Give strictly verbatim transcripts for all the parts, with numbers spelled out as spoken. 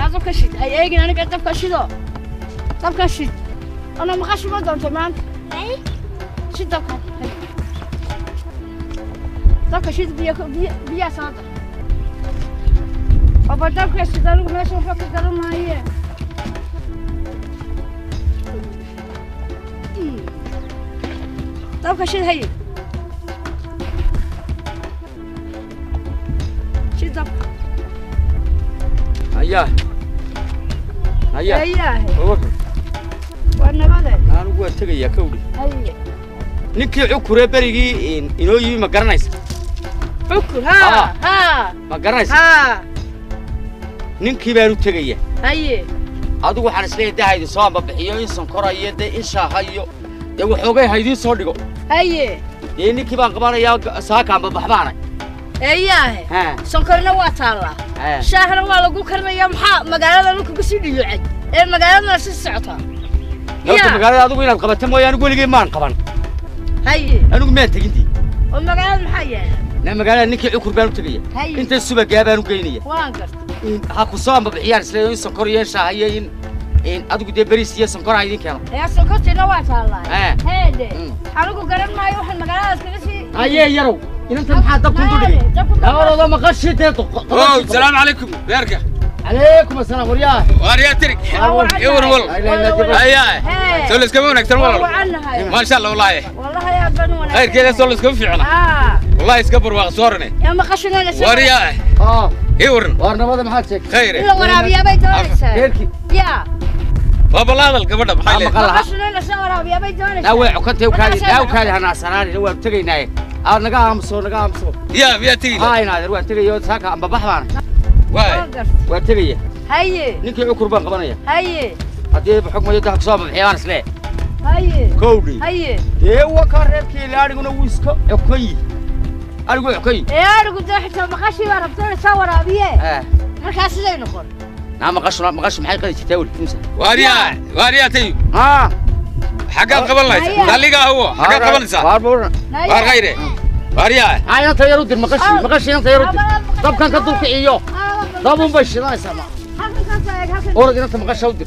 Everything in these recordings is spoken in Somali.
هذا كشيد هاي ايجي انا قاعد ابقى كشيدو طب كشيد انا ما خش ما دونت مان اي شيد طب طب كشيد بيا بيا بيا صادق بابا طب كشيد انا ما اشوف لك قالوا معايا طب كشيد هي شيد طب هيا هيا هيا هو وانا ماذا انا هو تغيا كودي هيا نينكي عكره بريغي انو يي ما غرانيس عكر ها ها ما غرانيس ها نينكي بارو تغيا هيا adu waxaan isleeyahay idin soo ambabixiyo in sankorayo de in shaahayo de waxoogay haydin soo dhigo هيا ee ninkii baan qabanayaa saaka ambabaxbaanay هيا ha sankorna waa taala shaahna waa lagu karnayaa maxaa magaalada lagu ku sii dhiyay ee magaalada si socota yaa magaalada adigu inaad qabato mooyaan weligay maan qaban هيا anigu ma tagintay oo magaalada maxaa yaala na magaalada ninkii cukur baan u tagaya inta suba gaabaan u geynaya waan gartay ha ku soo ambabixiyaan isleeyo in sankoriyo shaahayo in in adigu de bariis iyo sankor ay idin keeno yaa sankortina waa taala heede anigu garan maayo waxaan magaalada iskaga sii ayee yarow inta maxaa dab ku dhigay dawrado ma qashitay oo salaam alaykum beerka عليكم السلام ورياه ورياه ترك يور والله اياه سولس كم ونكتر والله ما شاء الله والله والله يا بن وانا خير كذا سولس كم فيعنا اه والله يسكبر واقصورني يا ما قشنا نسوي ورياه اه يورن ورنا هذا ما حد شك خير لا ورابيا بيدونسا خيرك يا بابا لا هذا القبر بحاله ما قشنا نسوي ورابيا بيدونسا لا وكنت وكالي لا وكالي انا سناني هو تغيناي اه نغا امسو نغا امسو يا بيا تيجي هاي نادر وان تغيو ساكا ام بخبان واي وان تغيي هيا ninkii cukur baan qabanaya هيا hadii xukmada dad soo bixiyaan isle هيا kowdi هيا ee waa ka reebkii laadhiguna wuu iska xukay arigu xukay ee arigu daxta maqashi waa rabtay soo waraabiye ah markaas sidee noqon na maqashna maqash maxay qadi jirtay wal imsa وارياه وارياه تيجي ها حاجة قبل لا دليقة هو حاجة قبل سا باربور بار غيره وارياه هاي انت يرد المقش مقش انت يرد طب كان كدو كيو طب مبش لا سما أورد أنت مقش ودي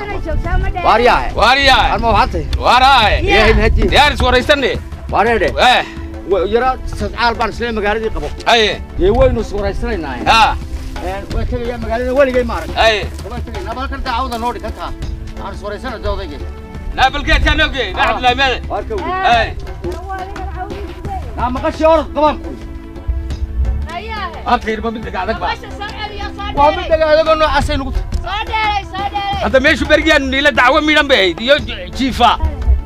وارياه وارياه أنا ما حطي واراه يا هدي يا رس وريستني واريه إيه ويرى سعال بان سليم مقالدي قبو أيه يوين وسوريستني ناي ها وكذا يا مقالدي ولي جاي مارك أيه وكذا نبغى كنت عاوز نوري كذا أنا سوريستني جودي جي لا بالكيت كان نوجي نعم لا ماذا أيه لا مقش أورد قبام أخير ما بدك قاعدك بقى وابد هذا قلنا عسين قلت صادري صادري هذا ماشي برجع نيلا دعوة ميلان بعيد يو جيفا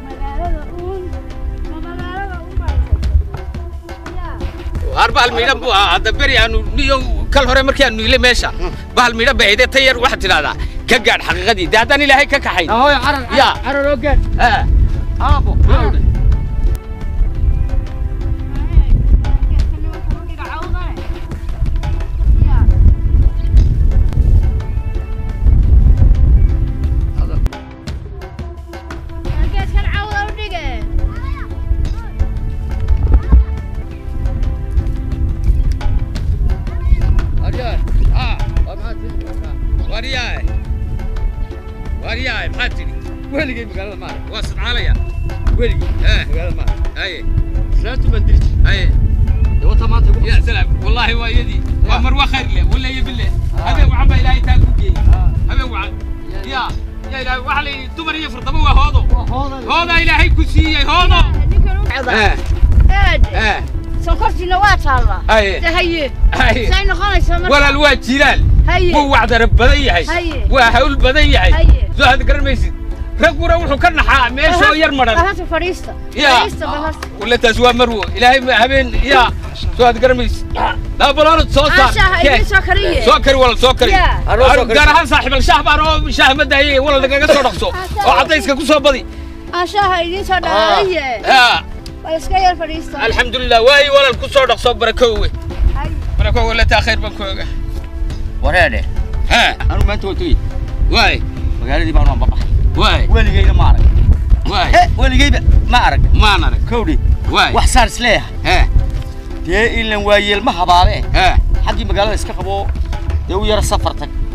أربعة الميلان بوا هذا بري أنو نيو كل هرة مركان نيلا ماشى بها الميلان بعيد تيار واحد هذا كقعد حقيقة دي ده داني لهي ككحين هو عرر يا عرر وقت آه أبو وارياه وارياه محاتري وين جاي مقالة مارك واسط عليا وين جاي اه مقالة مارك اي سلامته ما ندريش اي هو طبعا تقول يا سلام والله هو يدي وامر وخير له ولا يبي له هذا وعم الهي تاكوكي هذا وعم يا يا الهي وحلي دمر يفرض ابوه هذا هذا الهي كسيه هذا اه اه سكرتنا واتالله اي هي هي ساينو خلاص ولا الواد جلال هو وعد رب بدن يحي وحول بدن يحي سو هذا قرميسي رغورا وحو كنخا ميشو ير مدن بهات فريستا فريستا بهات ولا تسوا مرو الهي هبين يا سو هذا قرميس لا بلان سو صار سكريه سكر ولا سكر قرها صاحب الشاه بارو شاه مدهي ولا لغا سو دقسو او عديسك كسو بدي اشاه ايدين سو دايه ها واسكير فريستا الحمد لله واي ولا كسو دقسو بركوه بركوه ولا تاخير بكوغا وريده ها أنا ما توتي واي مقالة دي بانو بابا واي وين جاي مارك واي وين جاي مارك ما نرك كودي واي وحصار سليه ها dee in la waayeel ma habaabe ها xaqi magaalada iska qabo dee u yar safartag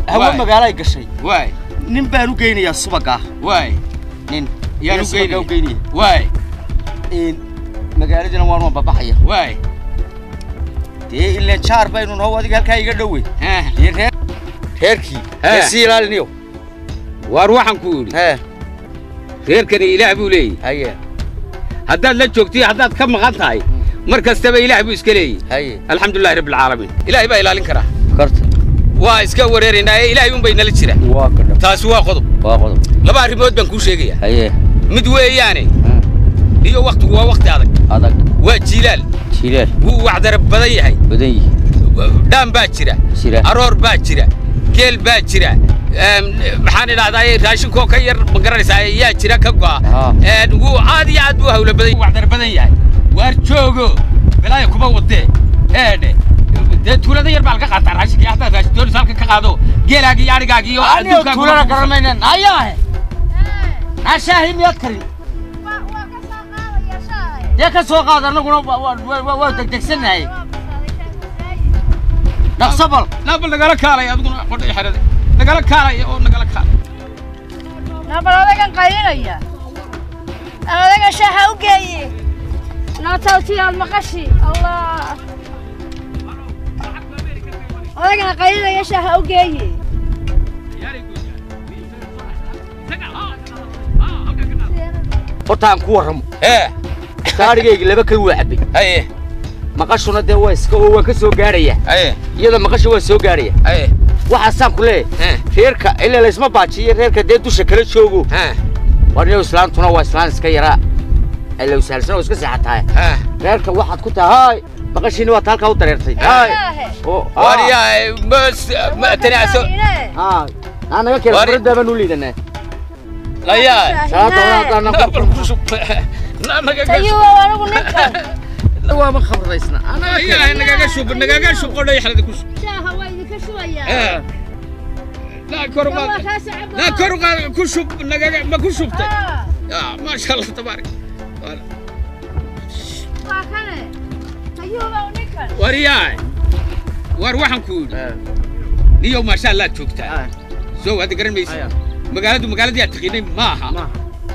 هو مقالة قشي واي نبانو قيني يا الصبقة واي نين يا الصبقة وقيني واي إن مقالة جنا وارما بابحية واي تي اللي شار بينون هو ذيك الكاي قدوي ها يرهن هيركي يسير على النيو واروحن كوري ها reerkani ilaah buu leeyahay haye haddaad la joogtay haddaad ka maqan tahay markastaba ilaah buu iska leeyahay haye alxamdulillahi rabbil caalamiin ilaahay baa ilaalin karaa karta waa iska wareerinaa ilaahay un bay nala jira waa kadab taasi waa qodob waa qodob laba arrimood baan kuu sheegayaa haye mid weeyaane iyo waqtigu waa waqti adag adag waa jiilaal jiilaal wuu wacdara badan yahay badan yahay dhaan baa jira jira aroor baa jira geel baa jira maxaan idhahdaa raashinkoo ka yar ma garanaysaa yaa jira ka go'a wuu aad iyo aad buu hawlo badan wacdar badan yahay waar joogo balaaya kuma wadee eedhe dee tuulada yar baa laga qaataa raashinkii haddaad raashin doonis halka ka qaado geelaagii iyo adhigaaga iyo adduunkaa tuulada garanayna nayaahe naashaahi miyaad karin dee ka soo qaad annaguna waa degdegsanahay naqsabal nabal nagala kaalay adiguna qodhay xerada nagala kaalay oo nagala kaalay nabal adagan qaynaya adaga shaha u geeyay naatawti al maqashi allah adaga qaynaya shaha u geeyay hortaan ku waramo ee taarigayga laba ka waacbay haye maqashuna dee waa iska oo waan ka soo gaaraya haye iyada maqashu waa soo gaaraya haye waxa saan ku leeyahay reerka ilaa la isma baajiyo reerka dee dusha kala joogo ha warniyo islaantuna waa islaan iska yara ilaa usaalsan oo iska saxataay ha reerka waxaad ku tahay maqashina waa talka u dareertay hay oo wariya bas ma tanaaso ha anaga kale farda baan u liidanaa la yaa saata ana ku shub naga tayo anagu ninka waa ma khabraysna ana yaa naga shub naga shub qodhay xalada ku shub shaha waa idinka shubaya ee la korba la korba ku shub naga ma ku shubtay ya ma sha Allah tabaarak wala waa kale tayo waa ninka wariya war waxan ku niyo ma sha Allah joogtaa soo wada garan maysid magaaladu magaaladii aad taqinay maaha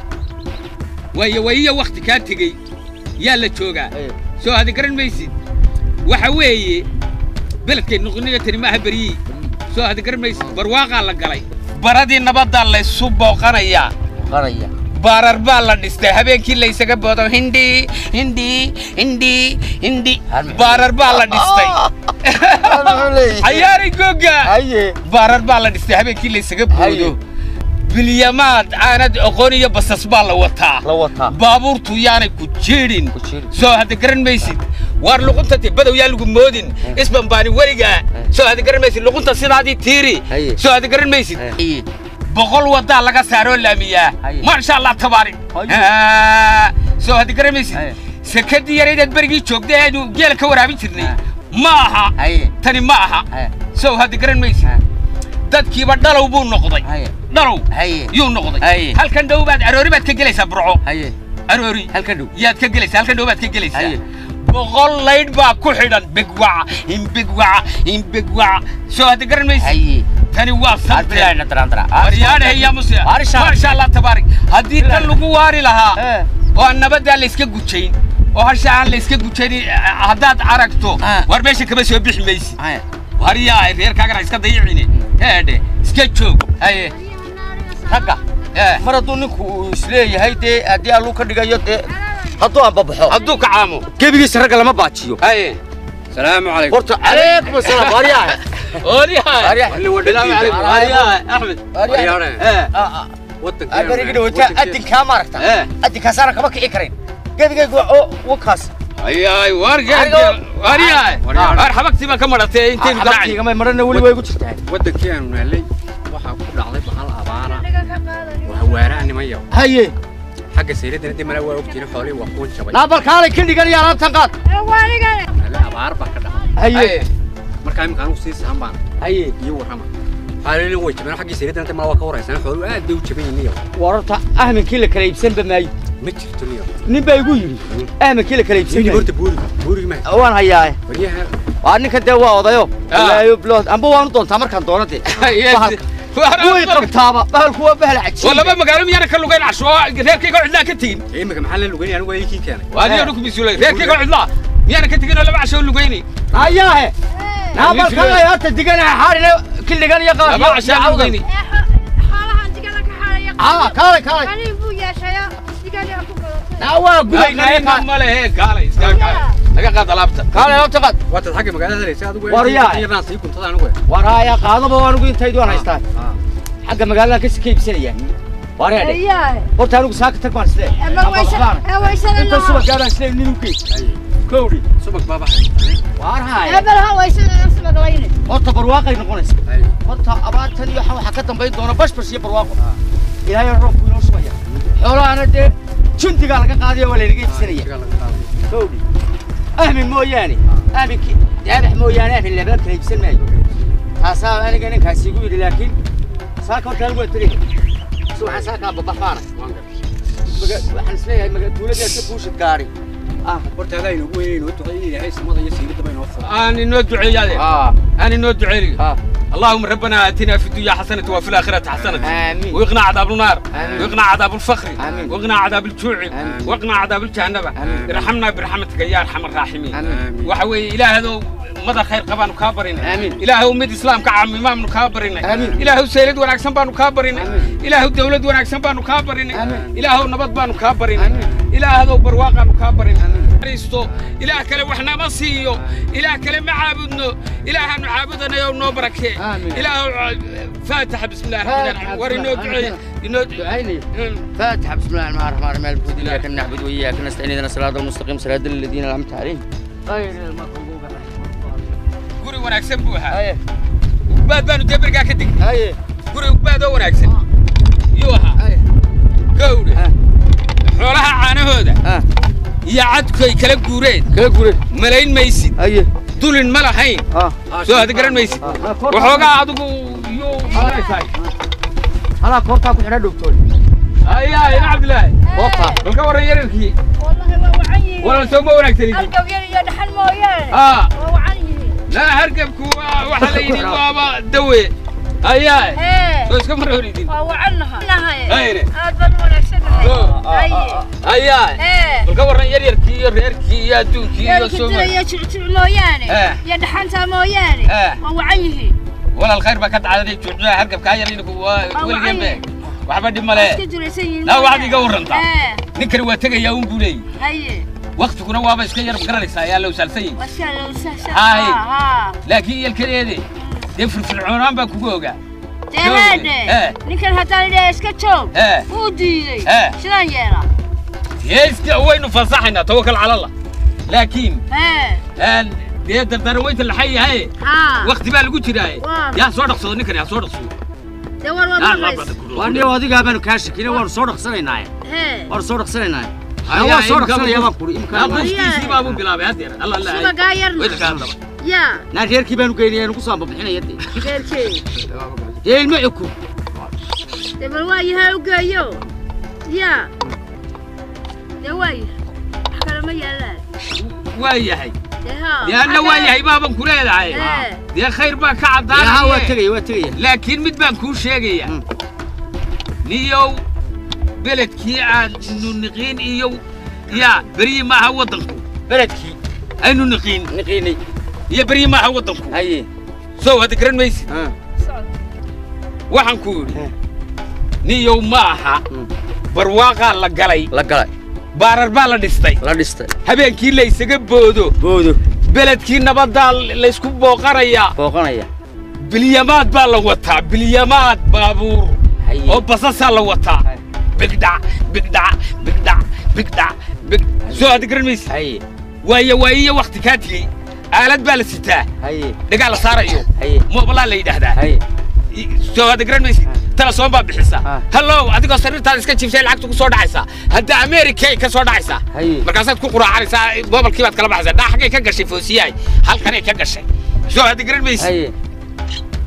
waayo waayo waqti ka tagay yaa la joogaa soo hada garan maysid waxa weeye beledkay noqonaya tani maaha bariyi soo hada garan maysid barwaaqa la galay baradii nabadda la isu booqanaya qaraya baarar baa la dhistay habeenkii la isaga boodo hindi hindi hindi hindi baarar baa la dhistay ayaari goga haye baarar baa la dhistay habeenkii la isaga boodo bilyamaad aanad aqoon iyo basas baa la wataa la wataa baabuurtu yaanay ku jeedin soo hada garan maysid war luqunta badow yaa lagu moodin isban baani wariga soo hada garan maysid luqunta sidaadii tiiri soo hada garan maysid boqol wada laga saaro laamiyaa ma sha Allah tabaarik soo hada garan maysid sakadii yareed barigii joogday aanu geel ka waraabin jirnay ma aha tani ma aha soo hada garan maysid dadkiiba dhalow buu noqday dhalow yuu noqday halkan dhow baad aroori baad ka gelaysaa burco aroori halkan dhow yaad ka gelaysaa halkan dhow baad ka gelaysaa boqol layd baa ku xidhan bigwac in bigwac in bigwac soo hada garan maysid tani waa sabtayna tarantara waryaana ya musya ma sha Allah tabaarik hadii tan lagu waari lahaa oo nabadda la iska gujayn oo hasha aan la iska gujayn hadaad aragto war meesha kaba soo bixi maysid wariyaa reerkaaga iska dayicine heede iska joog haye ragga mar hadduu ninku isleeyahay dee haddii alluu ka dhigayo dee hadduu anbabaxo hadduu ka caamo gebigiisa ragga lama baajiyo haye salaamu calaykum horta calaykum asalaam waryaha waryaha waryaha salaamu calaykum waryaha axmed waryaha wadanka abariga dhawata adinkaa maaragta adinkaasana kama kici karayn gebigaygu wakaas ayaay wargeed waryaha war xabagtii ma ka maratay intii xabagtii ma marna wali way ku jirtaa wadankii aanu naalay waxa ku dhacday bahal abaara waa waaraanimayo haye xagga sayridana dimana waa ogtiin xoolay waa qoon jabay naabal kaalay kiligan iyo alaabtan qaad waanigan la abaar ba ka dhacay haye markaa imkaan uu sii saambaan haye iyo warama xaalay way jabeen xagga sayridana dimana waa ka waraysan xoolo aad bay u jabayeen wararta ahminkii la kala iibsan ba maayo ma jirto niyo nin baa igu yiri ahminkii la kala iibsan horta buuri buuri ma waan hayaa wariyaha وأنا كده واضيو لا يبلغ أم بوان دون تمر كان دونتي وي قبتها بهالكوا بهالعجيب والله ما مقالم يانا كل لقين عشوا غيركي قاعد لا كتين إيه مك محل اللقين أنا وين كي كان وهذه أنكم بيسولي غيركي قاعد لا يانا كتين ولا بعشوا اللقيني أياه نعم كلا يا تدقنا حالنا كل لقين يقال ما عشوا اللقيني حالها أنت قالك حالها آه كاري كاري كان يبو يا شيا دقالي أكو نعوا قبينا ما ما له هيك قال يسكت لقى قاد لابته قال يا تقد وتضحك مقالة ذي ساد وين ورياه يبان سيكون طلع نقول ورايا قاضي بوانو قين تيدون هايستان حق مقالنا كيس كيف سريع ورياه إياه قلت أنا ساكت تكمان سلي أما ويسا ويسا أنت سبق قال سلي نيوكي كوري سبق بابا ورايا أبلها ويسا نفس مقليني قلت برواقي نقولس قلت أباد تاني حوا حكتم بيت دونا بس بس يبرواقو إلهي الروح كله شوية حولا أنا ده شنتي قال قاضي ولا نجيب سريع كوري أهم موياني أهم كي أهم موياني في اللعبة كليب سماي حساب أنا كأنك هسيقول لكن ساكو تلقوا تري سو حساك أبو بحانا وحنسلي مجا تولد يسبوش الكاري آه قلت هذا ينقوين وتقولين يا عيسى ماذا يصير تبين وفر أنا ندعي يا آه أنا ندعي لي آه اللهم ربنا آتنا في الدنيا حسنة وفي الآخرة حسنة آمين ويقنا عذاب النار آمين ويقنا عذاب الفقر آمين ويقنا عذاب الجوع آمين ويقنا عذاب الجهنم آمين ارحمنا برحمتك يا أرحم الراحمين آمين وحوي إله هذا مدى خير قبان كابرين آمين إله أمد إسلام كعام إمام كابرين آمين إله سيد ونعكسن بانو كابرين آمين إله الدولة ونعكسن بانو كابرين آمين إله نبض بانو كابرين آمين إله هذا برواقا كابرين ريستو إله كلام وإحنا مصيو إله كلام معابدنا إله نعابدنا يوم نبركه إله فاتح بسم الله الرحمن الرحيم ورينو دعي إنه دعيني فاتح بسم الله الرحمن الرحيم مالك الملك إياك نعبد وإياك نستعين اهدنا الصراط المستقيم صراط الذين أنعمت عليهم غير المغضوب عليهم قولي وناكسن بوها أيه بعد بانو تبرقا كدك أيه قولي بعد وناكسن يوها أيه قولي حولها عانه هذا آه يا عدكي كلا قورين كلا قورين ملايين ميسيد أيه دول ملحين آه سو هذا قرن ميسيد وحوقا عدكو يو أنا كورتا كنت أنا دكتور أيه يا عبد الله كورتا الكورة يركي والله ووعي ولا سوما ولا كتير القو يدحن مويان آه ووعي لا هركبكوا وحليني بابا دوي أيه بس كم مرة وريدين ووعنها نهاية أيه هذا ولا سنة أيه أيه الكورة يركي يركي يا دونكي يا سوما يا شو مويان يدحن تا مويان ووعيه ولا الخير بكت على جوجها هركب كايرين كوا كل جنبه وحبا ماله لا واحد يقور انت نكر واتغى يوم بولي اي وقت كنا وابا اسك يرب قرليسا يا لو سالسي هاي لكن الكريدي دفر في العران با كوغا تهاده نكر هتان لي اسك جوب وديدي شلون يرا يسك وين فصحنا توكل على الله لكن ها دي درويت الحي هاي وقت بقى لو جيراي يا سو دقسو نكن يا سو دقسو دور والله واني وديغا بانو كاشكينا وان سو دقسنيناي هي وان سو دقسنيناي ايوا سو دقسنيا ما قوري امكان ابوستيسي بابو بلابي هدير الله الله سبا غايرنا يا نا reerkii baanu geynay aanu ku soo bixinay reerkii ee ilmaku dabal waa yahay u geeyo ya daway kala ma yaalaan waa yahay لأنه وايد بابا كله هاي يا خير بقى كعدان يا هو تجي وتجي لكن مد بان كل شيء يا نيو بلد كي عاد نقين إيو يا بري ما هو ضنكو بلد كي أنو نقين نقيني يا بري ما هو ضنكو هاي سو هذا كرن ميس وحن كول نيو معها برواقة لقلي لقلي بارر بالا دستي لا دستي هبين كي ليس بودو بودو بلد كي نبض ليس كوب بوقرية بوقرية باليمات بالوتا باليمات بابور أو بصص بالوتا بقدع بقدع بقدع بقدع بقدع سو هذا قرميس هاي وهي وهي وقت كاتلي آلات بالستة هاي دقال صار يو هاي مو بالله اللي يدهده هاي سو هذا قرميس ترى صوم باب بحسا هلو أديك أصير تاني سكتش في شيء العكس كسر دعيسة هدا أمريكا كسر دعيسة مركزات كوكورا عريسة بابل كيف تكلم حسا ده حاجة كجشي فوسياي هل كان كجشي شو هذا قرن بيس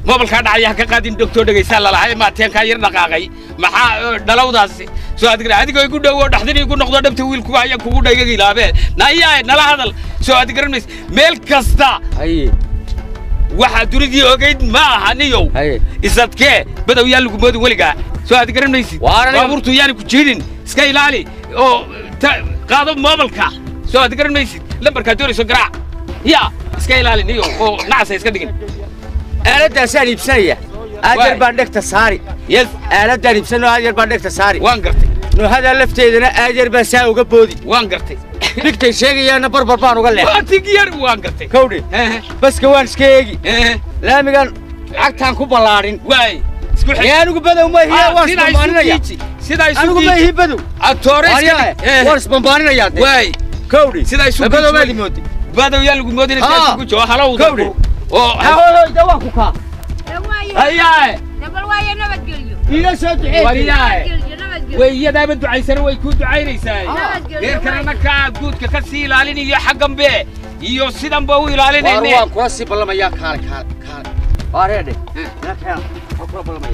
موبلكا دعيا كقادين دكتور دغيسا لا لهي ما تين كا ير دقاقay maxaa dhalawdaasi soo adgara adiga igu dhawo dhaxdin igu noqdo dhabta wiilku ayaa kugu dhagay ilaabe nayaa nala hadal soo adgaramis meel kasta hay waxa duridii ogeyd ma ahaniyo isadkee badow yaa lagu moodi waliga soo adgaramaysid baaburtu yaani ku jiidin iska ilaali oo qaado mobilka soo adgaramaysid lambarka doorayso garaac ya iska ilaali niyo oo nacsa iska dhigin aalada saan iibsanaya ajar baan dhigta saari yes aalada iibsano ajar baan dhigta saari waan gartay no hada lafteedana ajar baa saa uga boodi waan gartay dhigtay sheegayana barbar baan uga leeyahay waa tigiyar waan gartay kowdhi baska waan iska eegi laamigan lacagtaan ku ballaarin waay isku xig yaa ugu badow ma hiya waan isbambaanaya sida isu anigu ma hiya badow atooreska waan isbambaanaya waay kowdhi sida isu badow ma limoodi badow yaa lagu moodin sida isu joo halaw kowdhi oo hawlo dawaa ku ka ayaay dabal waaye nabad geliyo ila soo duceey wariyaay nabad geliyo way yadaaba ducaysan way ku ducaynaysaa geer kalena ka guudka ka sii ilaalinayo xaggan be iyo sidan ba u ilaalinayne waan kula sii ballamaya kaal kaal kaal waareede ila kaal waan kula ballamaya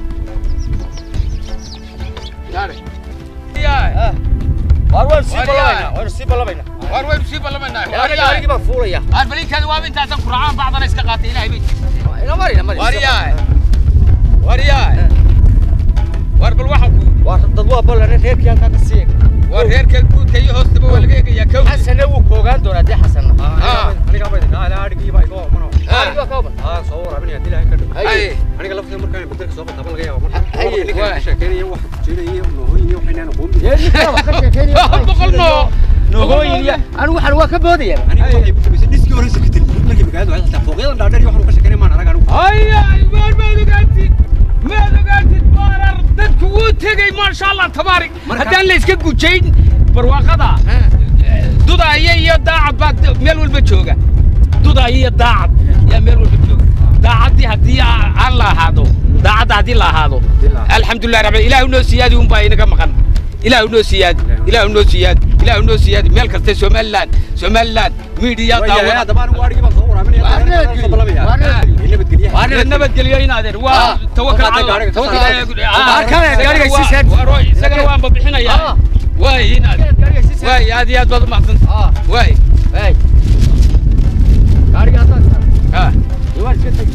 yaare yaay war waan sii ballamayna waan sii ballamayna war way sii ballamayna wariyaay baa fuulaya arbalinkada waa intaasan quraan bacdana iska qaatay ilaahay bay ina mari ina mari wariyaay wariyaay war bal waxan ku war dad waa ballan reerkii halka ka sii war reerka guudka iyo hoostaba waa laga eegaya kow xasan uu koogan doona dii xasan aniga baa idin ala adigi baa igo mano adiga ka oban ah soo warabinaya dilaa ka dhig ay aniga lafteeda markaan bedelka soo qaadan laga yaabo marka ay sheekeynaya wax jiray noohooyin iyo waxayna qoom yeelka wax ka sheekeynaya boqolno noohooyin anigu waxaan waa ka boodaya aniga waxay ku tabaysan dhiski hore sakatay markii magaalada waxay xitaa fooqyadan dhaadheer iyo waxaan ka sheekeynay maan araga anigu ay ay waar ma ogaatid ma ogaatid barar dadku wuu tagay ma sha Allah tabaarik hadaan la iska gujayn barwaaqada dudaaya iyo daacad baad meel walba jooga dudaaya iyo daacad yaa meel walba jooga daacadii haddii aan la ahaado daacadda haddii la ahaado alxamdulilah rabbil ilaahu noo siyaadi un baa inaga maqan ilaahu noo siyaadi ilaahu noo siyaadi ilaahu noo siyaadi meel kasta Somaliland Somaliland media daawada dabaan ugu adigi baa soo warabinaya soo ballamaya nabadgeliya waa nabadgeliyo inaad waa tawakkal ala tawakkal gaariga si saad waa isaga waan bixinaya waay inaad waay aad iyo aad baad u mahadsantahay waay waay gaariga aad ha waa iska tag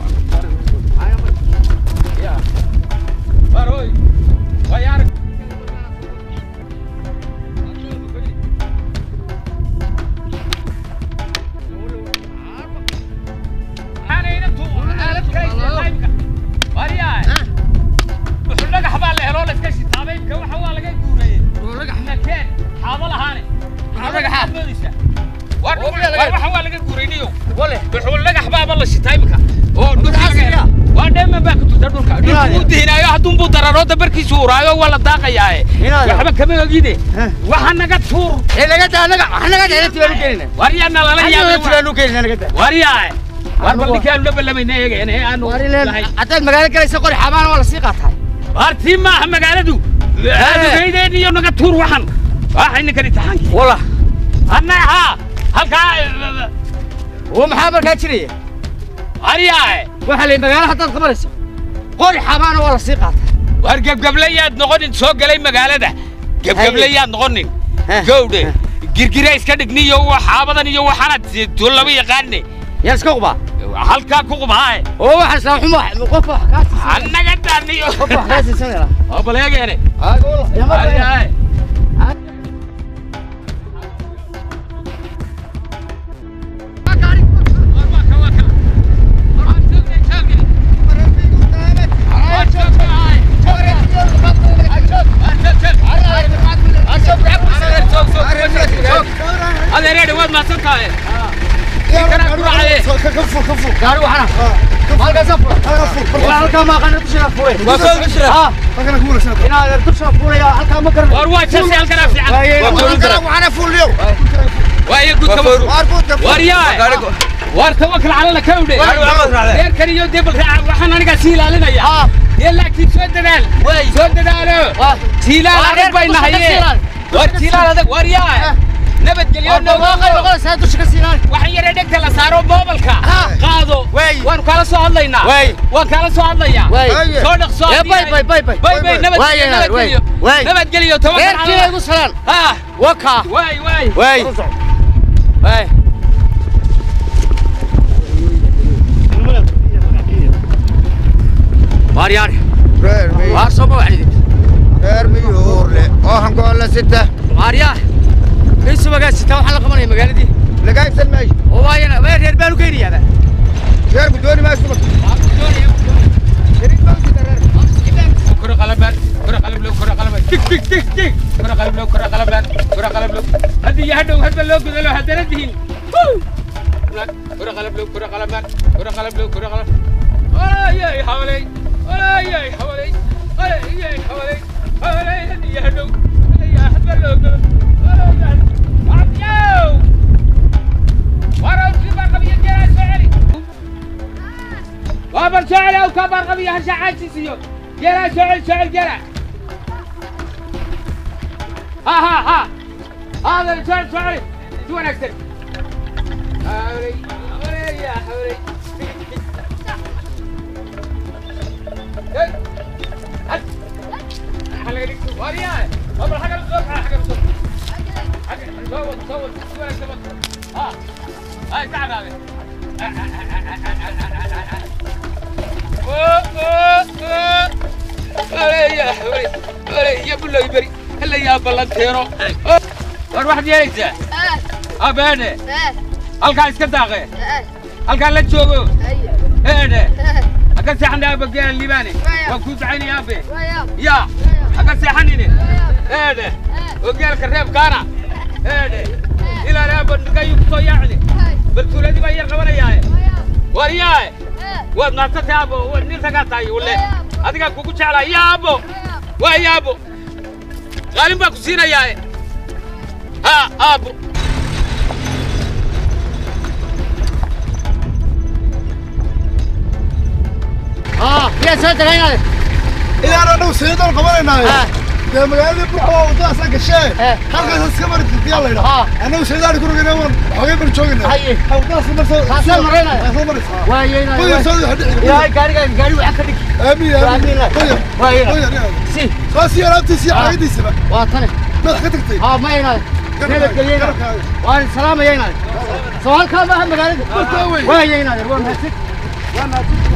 ya baroy waay arag بحول لك أحباب الله شتايمك أو نوتيك وادم بقى تدرك نوتي هنا يا هدوم بدرارات بركي سورة ولا داقة يا وحنا كمان جدي وحنا قد سور إيه لقيت أنا إحنا قد هنا تبلو كيرنا ورينا لا لا يا تبلو كيرنا لقيت وريا واربل كان لو بلا من هيك يعني أنا ورينا أتى المجال كله يسقط حمان ولا سيقة هاي بارتي ما مجال دو هذا جيد دي يوم قد سور وحن وحنا كده تحنك والله أنا ها هلكا ومحابر كاتشري أرياء وحلي مقالة حتى الخبرس قول حمان ولا سيقات وارجب قبليات نقولين سوق لي مقالة ده قب قبليات نقولين جودة جرجيريس كده نيجي هو حابة نيجي هو حنات تقول له بيقاني يا سكوبا هالكا كوب هاي هو حس لو حمو مقفة حكاس أنا قد أني مقفة حكاس سنة أبغى ليه يعني أقول يا مرة هذا ريدي وين ما صرتها كنا نروح عليه كفو كفو قالوا وحنا ما لقى سفرة وهلكا ما قلنا تشرب فوري ما كل تشرب ها ما كنا شرب هنا تشرب فوري هلكا ما كنا وارواح شاسي هلكا نفسي عنه وحنا فول اليوم وهي قلت كفر واريا وار توكل على الله كودي غير كان يو دبل وحنا نقا سيلا لنا يا يلا كي سود دال سود دال سيلا على بيننا هي وار سيلا هذا واريا نبت قليون نوغا سادو شكسينان waxaan yare dhigta la saaro mobilka qaado waan kala soo hadlaynaa waan kala soo hadlayaa soo dhaqso bay bay bay bay bay bay nabad geliyo nabad geliyo toban reerkii ugu salaan ha waka way way way way Marian reermi waar soo baxay reermi hoorle oo han gool la sita Marian isu maga sita waxa la qabanay magaaladii laga ibsan maayo oo waayana way reer baan u keeniyada reer gudooni ma isku gudooni reer baan sita reer kura qalban kura qalb loo kura qalban tik tik tik tik kura qalb loo kura qalban kura qalb loo hadii hadhow hadba loo gudalo hadaradiin kura qalb loo kura qalban kura qalb loo kura qalb ay hawlay ay hawlay ay hawlay hawlay hadii hadhow hadii hadba loo gudalo عبيو ورا كبر قبيله جرا سعلي كبر سعلي او كبر قبيله هشعات سيو جرا سعل سعل جرا ها ها ها هذا سعل سعل شو انا اكتب حولي حولي يا حولي حلقة وريا قبل حاجة الصبح حاجة الصبح صوت صوت صوت صوت ها هاي تعال هذا يا حولي يا بلو يبري هلا يا بلانتيرو واحد يجي ابانه halka iska daaqay halka la joogo eede aga saxnaa bagaa libaane waa ku ducaynay aabe ya aga saxanine eede ogeelka reeb kaana eede ila raabad gayu soo yaacni baltuuladii baa yar qabanayay wariyaa wad naastataabo wad nin taga taay wale adiga kugu jeclaa yaabo waa yaabo qaalin baa ku siinayaa ha aabo اه يا ساتر هنا إذا أنا لو سيدنا قبلنا يا ده مقالي بروحه وده أصلا كشاي حلقة السكمر تديال لنا أنا وسيدنا يكونوا جنوا حقيقة بنشوفنا هاي وده أصلا مرسل أصلا مرينا أصلا مرسل ويانا ويا سيدنا حد يا قاري قاري وعكرك أمي أمي ويا ويا سي خلاص يا رب تسي عادي سبا واطنة ما حكيتك تي ها ما ينال كذا كذا وان سلام ينال سؤال كم أهم مقالي ويا ينال وين هسك وين هسك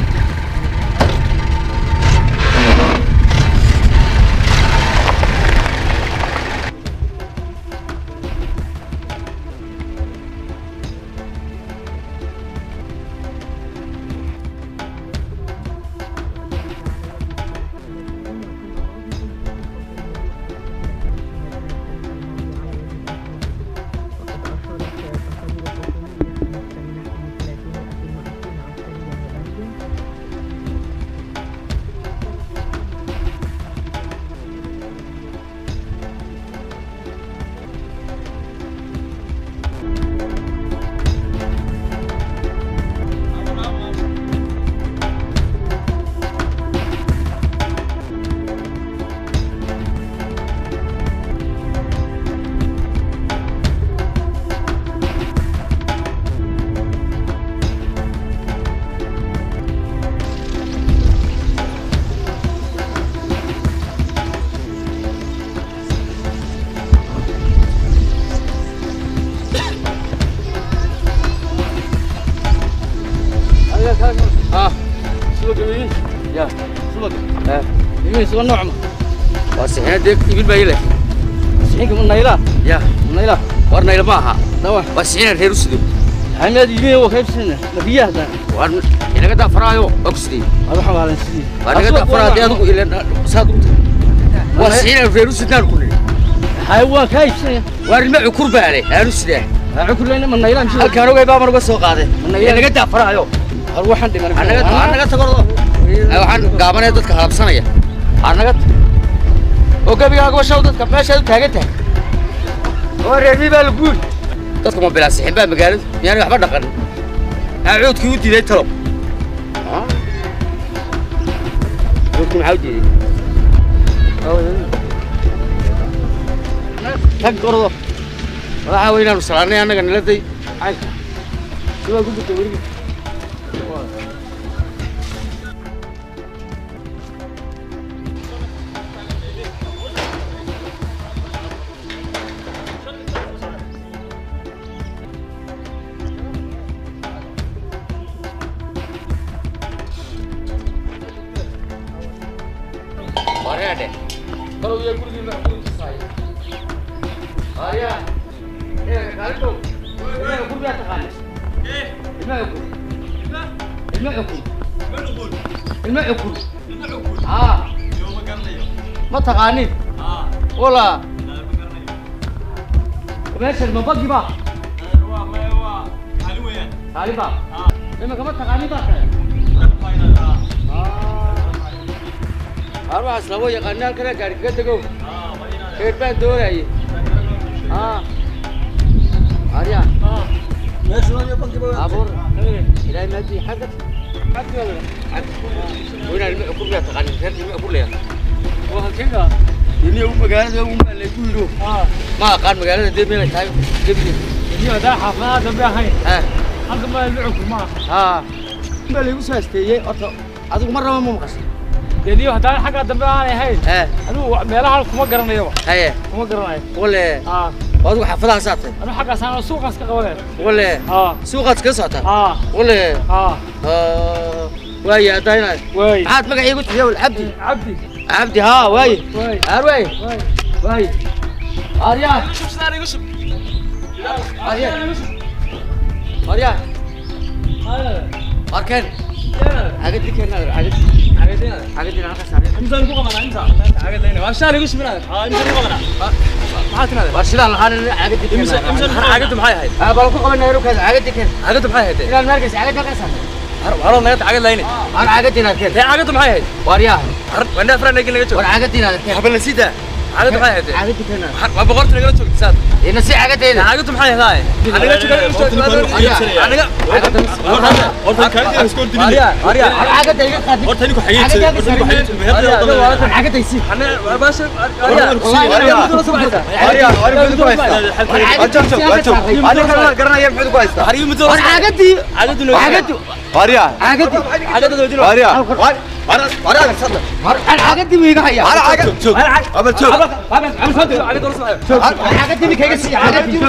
اه سوق يمين يا سوق اه يمين سوق نوعمه واسحنا ديك يبل بايله سحيك من نيله يا من نيله ور نيله maaha dawa واسحنا reer usdo حمد يمين وكيف سنه نبيه هذا ور inaga dafraayo oxidi waxa xawaalan sidii inaga dafraad adigu ila saad واسحنا reer usdo kulli حيوان كايسه ور ma cukur baale aanu sidee cukur leena man naylaan halkaan ogay baa mar uga soo qaaday inaga dafraayo waxaan dhiman anaga anaga tagordo waxaan gaabanay dadka halabsanaya anaga oo gabigaaga washaw dadka meesha u taagan tahay oo reebi baa la guur dadku ma bilaasixin baa magaalada yaani waxba dhaqan acuudkii u diiday talo ha dadku maxaa u diiday tag gordo waxa weeyaan u salaanay anaga niladay ay soo gudubtay wariga Barade. Kalau dia kurang nak kurang saya. Arya. Eh, kalau tu, ini aku biar tekan. Eh, ini aku. Ini aku. Ini aku. Ini aku. Ah. Yo makan dia. Mata kani. Ah. Ola. Kemudian mau pergi bah? Wah, wah. Halu ya. Halu bah. Ah. Memang kamu tak kani bah? Ah. Arwah selalu yang kenal kena garis kita go. Ah, mana? Kereta dua lagi. Ah. Arya. Ah. Mesra apa kita? Abur. Ini nanti hadat. Hadat wala. Hadat. Wina ini aku lihat kan, ini aku lihat. Wah, kena. Ini aku magana dia umma lagi dulu. Ah. Makan magana dia bila saya dia. Ini ada hafaz ada hai. Ah. Aku malu aku mah. Ah. Beli usaha stay atau aku marah mau makasih. Jadi hadaan xagga dambe aan ahayn ee anu meelaha kuma garanayo haye kuma garanayo wale ah wadu xafadaha saatay anu xagga saan suuqas ka qabanay wale ah suuqas ka saatay ah wale ah ah way adayna way aad magaciigu tiyo abdi abdi abdi ha way way arway way arya shuf saan igu shuf arya arya arkan عقد لك هنا عقد عقد هنا عقد هنا خسارة إمتى نقول قمنا إمتى عقد هنا واشتري وش من هذا آه إمتى نقول قمنا ما عاد هذا واشتري أنا أنا عقد لك هنا إمتى إمتى عقد معي هاي آه بالكو قمنا يروح كذا عقد لك هنا عقد معي هاي إلى المركز عقد لك خسارة هرب نيت عقد ليني أنا عقد هنا كذا عقد معي هاي وارياه وانا فرنا نيجي نجتو وانا عقد هنا كذا قبل نسيته عقد معي هاي عقد هنا ما بقولت نقول لك ساد نسي عقد هنا عقد معي هاي أنا قلت لك أنا عقد أرتين كان يسكون دنيا أريا أريا عقد هيك أرتين كحيل أرتين كحيل عقد يصير أنا باشا أريا أريا أريا أريا بدو كويس أجمع أجمع أنا كنا كنا يوم بدو كويس أريا بدو عقد دي عقد لو عقد أريا عقد عقد لو أريا أنا أنا صدق أنا عقد دي ميجا هيا أنا عقد شوف أبل شوف أبل أبل صدق عقد رأس شوف عقد دي ميجا يسي عقد دي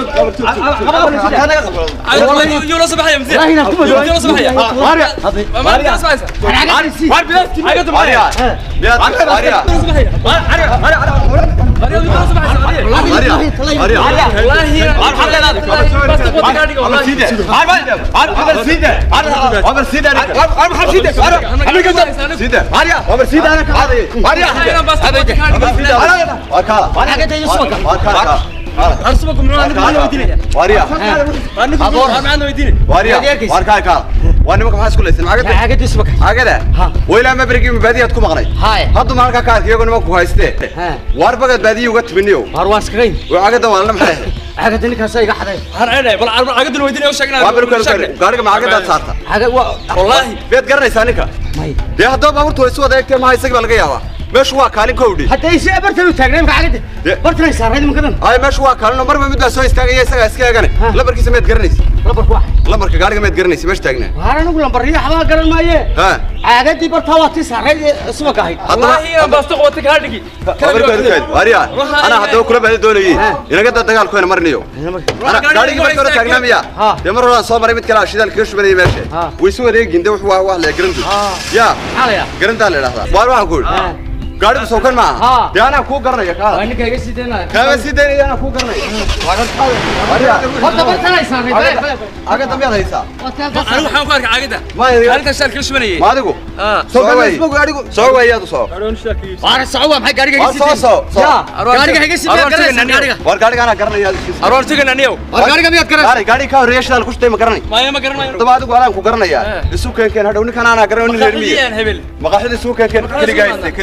أنا والله يوم صباح يوم زين يوم صباح يا ماريا ما أنا أسمع أنا عقد سي عقد معايا يا ماريا صباح يا ماريا ماريا ماريا يوم صباح يا ماريا ماريا والله هي أنا هذا بس تقول كذا والله سيدة أنا أنا سيدة أنا أنا سيدة أنا أنا سيدة أنا أنا كذا سيدة ماريا أنا سيدة أنا كذا ماريا أنا بس هذا أنا وكالة أنا كذا يسوق وكالة أرسمك من عند كل ودينه واريا أنا كل من عند ودينه واريا واركا كا وأنا ما كحاس كل اسم عقد عقد اسمك عقد وإلى ما بريك من بدية تكون مغني هاي هذا ما كا كار كيقول ما كويسته واربعة بدية وقت منيو هرواس كرين وعقد ولا محله عقد إنك هسه يقحد هرعنا بل عقد الودينه وشكلنا وابرك قارك ما عقد صارته عقد والله بيت قرن يسانك ده هذا بابور تويسوا ده كتير ما يسقي بالقيامة مش هو كارين كودي حتى يسي برتلو تاجرين كعقد برتلو يسار هذي مكان هاي مش هو كارين نمبر ما بدنا سوي استاجي يسقي اسكي أجنه لا بركي سميت قرنيس لا برك واحد لا برك قارك سميت قرنيس مش تاجنا هذا نقول نمبر هي حوا قرن ما يه ها عقد دي برتوات يسار هذي اسمه كاهي والله هي بس تقوتك هذيك برك برك واريا أنا هذا كله بعد دولي إذا قد تقال كوين مرنيو أنا قارك برتلو تاجنا ميا يمر ولا صوب ريمت كلا شيء ذا الكرش بني ماشي ويسوي ذي جنده وحوا وحوا لا قرنتو يا قرنت على هذا وارو أقول गाड़ी तो सोकन माँ ध्यान आपको कर रहे हैं क्या वाणी कहेंगे सीधे ना कहेंगे सीधे नहीं ध्यान आपको कर रहे हैं वागन था अरे बहुत तबर था ऐसा नहीं आगे तब याद है ऐसा अरे हम कर आगे था गाड़ी का शर्ट किस में नहीं मार देखो सोकन इसको गाड़ी को सौ भाई या तो सौ अरे सौ भाई गाड़ी का सौ सौ गाड़ी का है किसी में कर रहे गाड़ी का और गाड़ी का ना कर रहे यार और और से नहीं हो और गाड़ी का भी याद कर अरे गाड़ी का रेस डाल कुछ टाइम करना नहीं मैं करना तो बाद को आराम को करना यार इसको क्या क्या ना उन्हें खाना ना करें उन्हें लेनी है मगाहिद इसको क्या क्या खिली गाइस खिली guys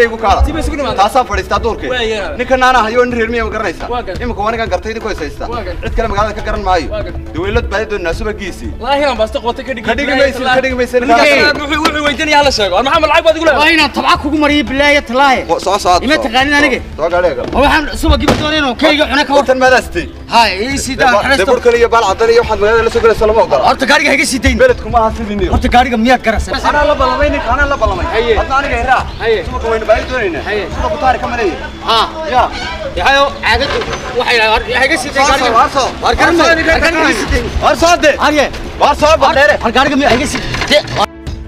igu kaala taasaa fadhiistaa duurkee ninka naana hayo nin reer miya ma garanaysaa imika wanigan gartay idinku haysaystaa cid kale magaalada ka garan maayo daweylad baadi doonaa subagiisii ka dhigi maysid ka dhigi maysid wuxuu weydiinaya la sheego maxamed lacag baad igu leedahay waa inaan tabca kugu mariyo bilaahi talaaye soo soo ima taqaanin aniga soo gaadheega waxaan subagi doonayno kayga cuna ka wartan maadaastay hay ii sidaan xaristo dabur kale iyo baal cadan iyo waxaad magaalada la soo galaysaa lama ogola horta gaariga haga sidayn beledku ma ahasidiniyo horta gaariga miyaad garasay ana la balamay nin ana la balamay hadda aniga iraa subaka wayna baadi doonayna suba ku taari kamalay ha ya yahayo caagadu waxay haga sidayn gaariga warso war garma gaariga sidayn war soo de haye war soo badheere war gaariga miyaa haga sidayn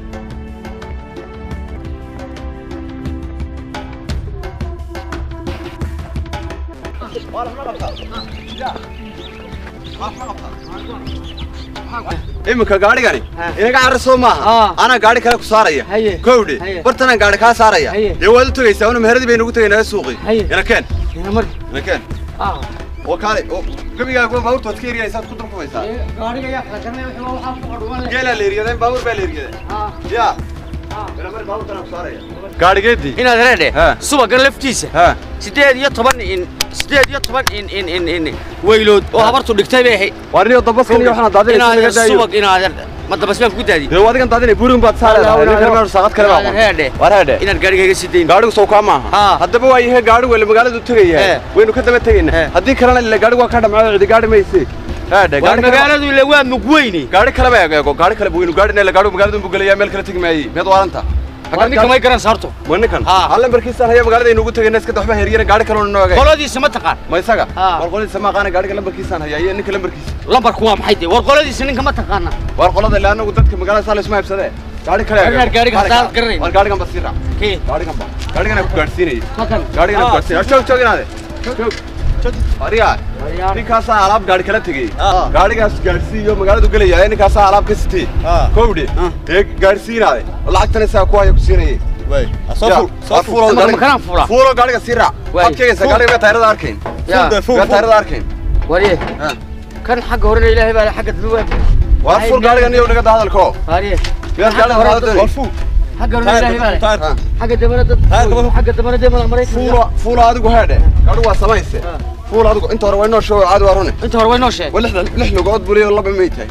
imika gaarigani inaga carasoo maaha ana gaari kale ku saaraya kowdhe bartana gaari kaa saaraya dee waad u tagaysaa una meheradii baynu ugu tagaynaa suuqi ina keen ina keen oo kaale gabigaaga baabuurta waad ka eriyaysaad ku durkumaysaa geelaa la eriyadeen baabuur baa la eriyadeen ya gaarigeedii inaad reedhe subagan laftiisa sideed iyo toban in sideed iyo toban in in in in weylood oo habartu dhigtay bay ahayd warniyo dabaskan iyo waxaan daadinaysaa inaad subag inaad ma dabasbaan ku daadi dee adigan daadinay buurin baad saaraysaa ninka reer saaqad kale baa reedhe war reedhe inaad gaariga iga sidayn gaarigu soo ka maaha haddaba waa yahay gaarigu wala magaalada u tagayaa waynu ka daba tagaynaa haddii kalena ila gaarigu waa ka dhamaaday cidi gaari maysi هذا قاعد مقالة ولا وين مقويني قاعد كلام يا جاكو قاعد كلام بوينو قاعد نلا قاعد مقالة مقولة مال كلا تيجي معي ما دوار أنت قاعد كم يكرن صارته وين كان هلا بركيز هي مقالة إنه قلت الناس كده حبها هرينا قاعد كلام إنه جاي قلادي سما تقار ما يساق والقلادي سما قانا قاعد كلام بركيز أنا هي إنك كلام بركيز لمبر قوام حيدي والقلادي سنين كم تقارنا والقلادي اللي أنا قلت لك مقالة سال اسمها بسده قاعد كلام قاعد قاعد قاعد قرين قاعد كم بصيرة كي قاعد كم قاعد كنا قارسيني مكان قاعد كنا قارسيني شوف شوف هنا شوف أريا ninkaasa alaab gaari kala tagay gaarigaas gaarsiiyo magaaladu galaya ninkaasa alaab ka sitay kowdhe ee gaarsiinaaday lacagtana saa ku hayo ku siinayay way asoo soo fuulo makan fuula fuulo gaariga siira waad keenaysaa gaariga taayirada arkayn fuulo taayirada arkayn wariye kan xagga horena ilaahay baa xagga duwa waa fuul gaariga niyo naga hadalko wariye gaar gaariga waa fuul حق الرجال حق الدمرة حق الدمرة دائما مريت فولا فولا هذا جهده قالوا سمايسه فولا هذا أنت هروينه شو عاد ورونه أنت هروينه شيء ولا إحنا إحنا قاعد بولي والله بميته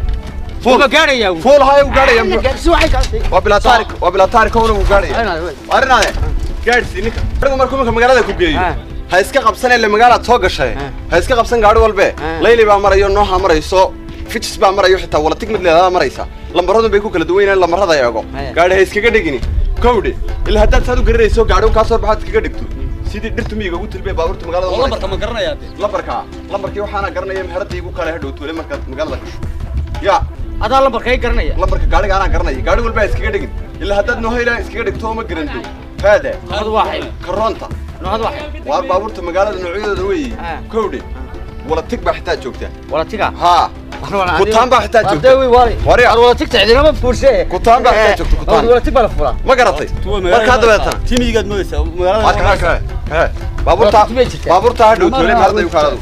فول قاري يا فول هاي وقاري يا سو حاجة وبلا تارك وبلا تارك هون وقاري أرنا هذا قاري سينك رغم مركومك مقالة كوبيو هايسك قبسنا اللي مقالة توقع شيء هايسك قبسنا قاري والبي ليلي بعمر يوم نوح عمر يسوع فيتش بعمر يحتى ولا تكمل لهذا مريسا لمرضو بيكو كلا دوينا لمرضا ياغو gaari hay iskaga dhigini kowdhe ila hadaad saad u garinayso gaari ka soo baxad iskaga dhigto sidii dhirtu miyiga ugu tilbay baabuurta magaalada lambarka ma garanayaa lambarka lambarkii waxaana garanaya meherada igu kala hadhow tuule marka magaalada gasho ya adaa lambarka ay garanaya lambarka gaariga ana garanaya gaari walba iskaga dhigin ila hadaad noo hayla iskaga dhigto ma garanto hada hada waxay karoonta no hada waxay waa baabuurta magaalada noocyadooda weey kowdhe wala tig baa xitaa joogta wala tiga ha كتان بحتاج أدوي واري واري ولا تقطع دينا ما فورسه كتان بحتاج كتان ولا تقبل فورا ما قرطي ما كذا بيتنا تيمي قد موسى ما كذا كذا بابور تا بابور تا هدو تولي هذا يكارو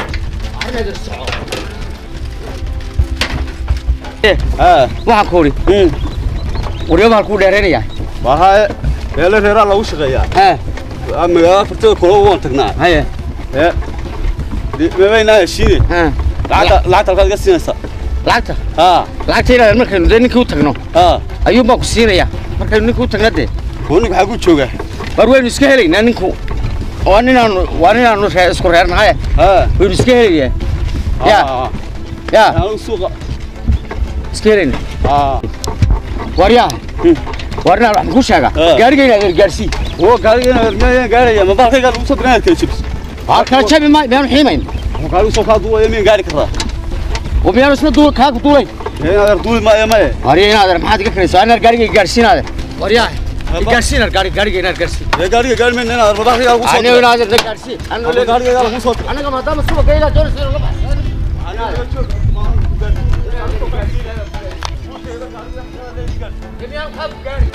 ها واحد كوري وريهم هالكور دارين يا ما يلا ريرا لو شقيا ها أما يا فرتو كلو وانتقنا هيا ها ما بين هالشيء ها lacagta lacagta halkaad ka siinaysaa lacagta ha lacagta ila markaynu de ninkii u tagno ha ayuu baa ku siinaya markaynu ninkii u tagna de wanigu waxa ku jooga war waynu iska helaynaa ninku waa ninaan waa ninaan isku reernahay ha waynu iska helaynaa ya ya aan suuqa iska helaynaa ha warya warna wax ku sheega gaariga inaad gaarsii oo gaariga inaad gaariga ma baalkayga lagu soo diranaad kala jabis waa kala jabi ma baan xiimayn وقالوا سوف هذا يمين قاعد كذا وبيان اسمه دول كاك دولي هنا دول ما يمه ورينا هذا ما حد يكرس انا قاري قارسين هذا ورياه قارسين قاري قاري هنا قارسين يا قاري قال من هنا ما باقي اقول انا هنا هذا قارسين انا اللي قاري قال اقول انا كما دام السوق قايله دور سير انا جميع خاب قاري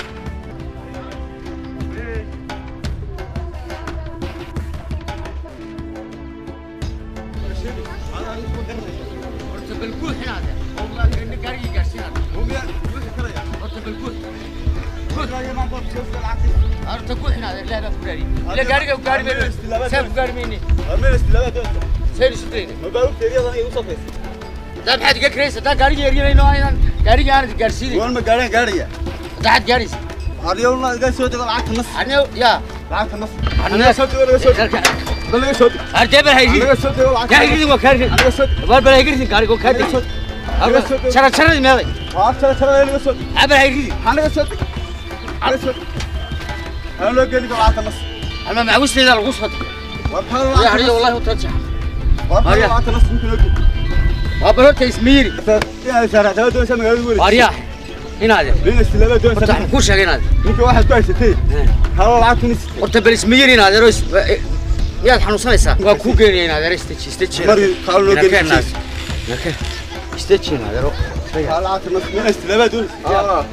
بالكل هنا هذا والله قاري قارسين هذا هو بالكل أنت كل حين هذا لا لا فكاري لا قاري قاري مني سام قاري مني أرمي استلابة سير ستين ما بقول تري هذا يوصف ده بحد جا كريس ده قاري يري إنه أيضا قاري أنا تقارسيني وين ما قاري قاري ده حد قاريس اليوم ما قاعد سويت العك النص أنا يا العك النص أنا سويت ولا سويت ولا سويت أرجع هيجي أنا سويت العك يا هيجي ما كاري أنا سويت بار بار هيجي كاري كو كاري شرا شرا دي مالي عارف شرا شرا أنا سويت عبر هيجي أنا سويت أنا سويت أنا لو قال لي العك النص أنا ما معوش لي الغصة يا حرية والله وترجع والله العك النص ممكن أقول وابرت اسميري يا شرا شرا دون سمع يقول أريح هنا هذا لين استلابة دون فتح سمع مكوش هنا هذا ممكن واحد كويس تي هذا العك النص قلت بالاسميري هنا هذا روس يا الحنوصة لسه وكوجين هنا هذا استيتش استيتش مري خلوا قال لي استيتش هنا هذا رو هذا العك النص من استلابة دون آه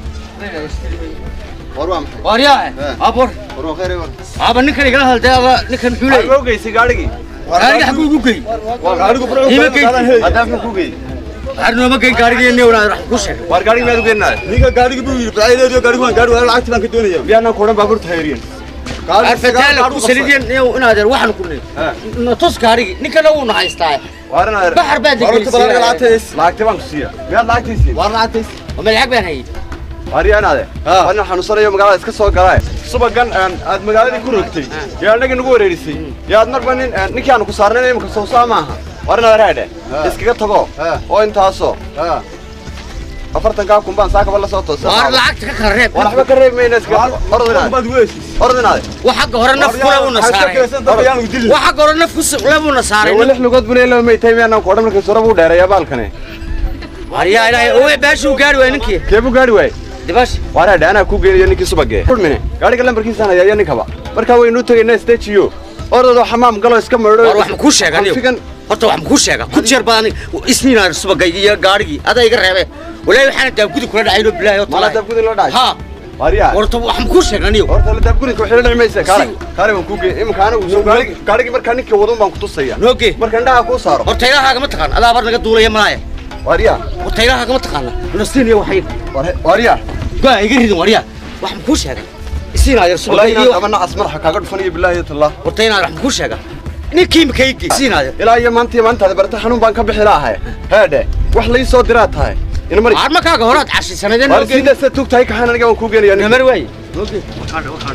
وروام واريا أبور ورو خير ور أبى نكري قال هل ده نكري حولي لو جاي سيجاري قال حكوا كوجي وارجع برو هذا في كوجي أرنو ما كان قاري إني ولا راح كوشة وارجع ما دوغنا نيجا قاري بيجي بعيد ده قاري ما قاري ولا عكس بانك الدنيا بيانا كورن بابور تهيرين الفتاة كوسليدين نيو نادر واحد كلنا نتص قاري نكنا ونعيستاه وارنا بحر بعد ورت بلا لاتيس لاكتي بانك سيا بيا لاتيس وارنا لاتيس وما العب بين هي واريا هذا أنا حنوصل يوم قال اسكت سوق قال سبقان أن أد مقالة كوركتي يا نجى نقول رئيسي يا أدمر بنين نكى أنا كسرنا نيم كسوسا معها وارنا رهده اسكت تبغى أو أنت هاسو أفرتن كاب كم بان ساك ولا صوت وار لعكت كخرب ولا حبك الرب مين اسكت أرضنا أرضنا وحق هرنا فكلا ونصاري وحق هرنا فكس ولا ونصاري ولا إحنا قد بني لو ميتين أنا كورم لك سورة بودر يا بالكني واريا إلهي هو باشو قاري وينك كيف قاري وين دباش وارا دانا كوجي يعني كسبقة كل منه قال لك لما بركين سنة يعني كبا بركا وين نوتي الناس تيجيو أرضه حمام قالوا اسكم مرة وروح مكوش يا غنيو هرتو wax ku sheega ku jeer badan isniina subagayga gaarigi aday iga reebay walaa waxaan dab gudi kula dhacayno bilaahi mala dab gudi la dhacay ha wariya horta wax ku sheeganiyo horta la dab gudi ku xilin cimaysa kaare kaare waan ku geey imka anagu soo gaarigi gaarigi marka ninka wadan baan ku tusaya nooge marka indhaha ku saaro horta ilaaha ma taqaan adaa bar naga duulaya malaaya wariya horta ilaaha ma taqaan nasiiniyo waxay wariya gaa iga ridin wariya wax ku sheegan isniina yar subagayga ama nacas madaxa kaaga dhufanayo bilaahi tallah horta inaan wax ku sheega ninkii makaygi siinaayo ilaa iyo maanta maanta barta xanuun baan ka bixi lahaay heede wax la soo diraa tahay in mar aad ma kaaga horaad cashi sanadeen oo sida sa tugtay ka xananiga waan ku geenayaa namar way okay waxaan waxaan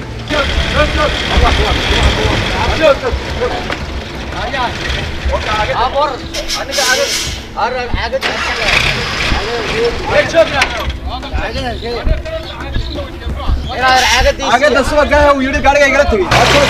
abor aniga adag arag agad agad subaga uu yiri gaariga igala tagay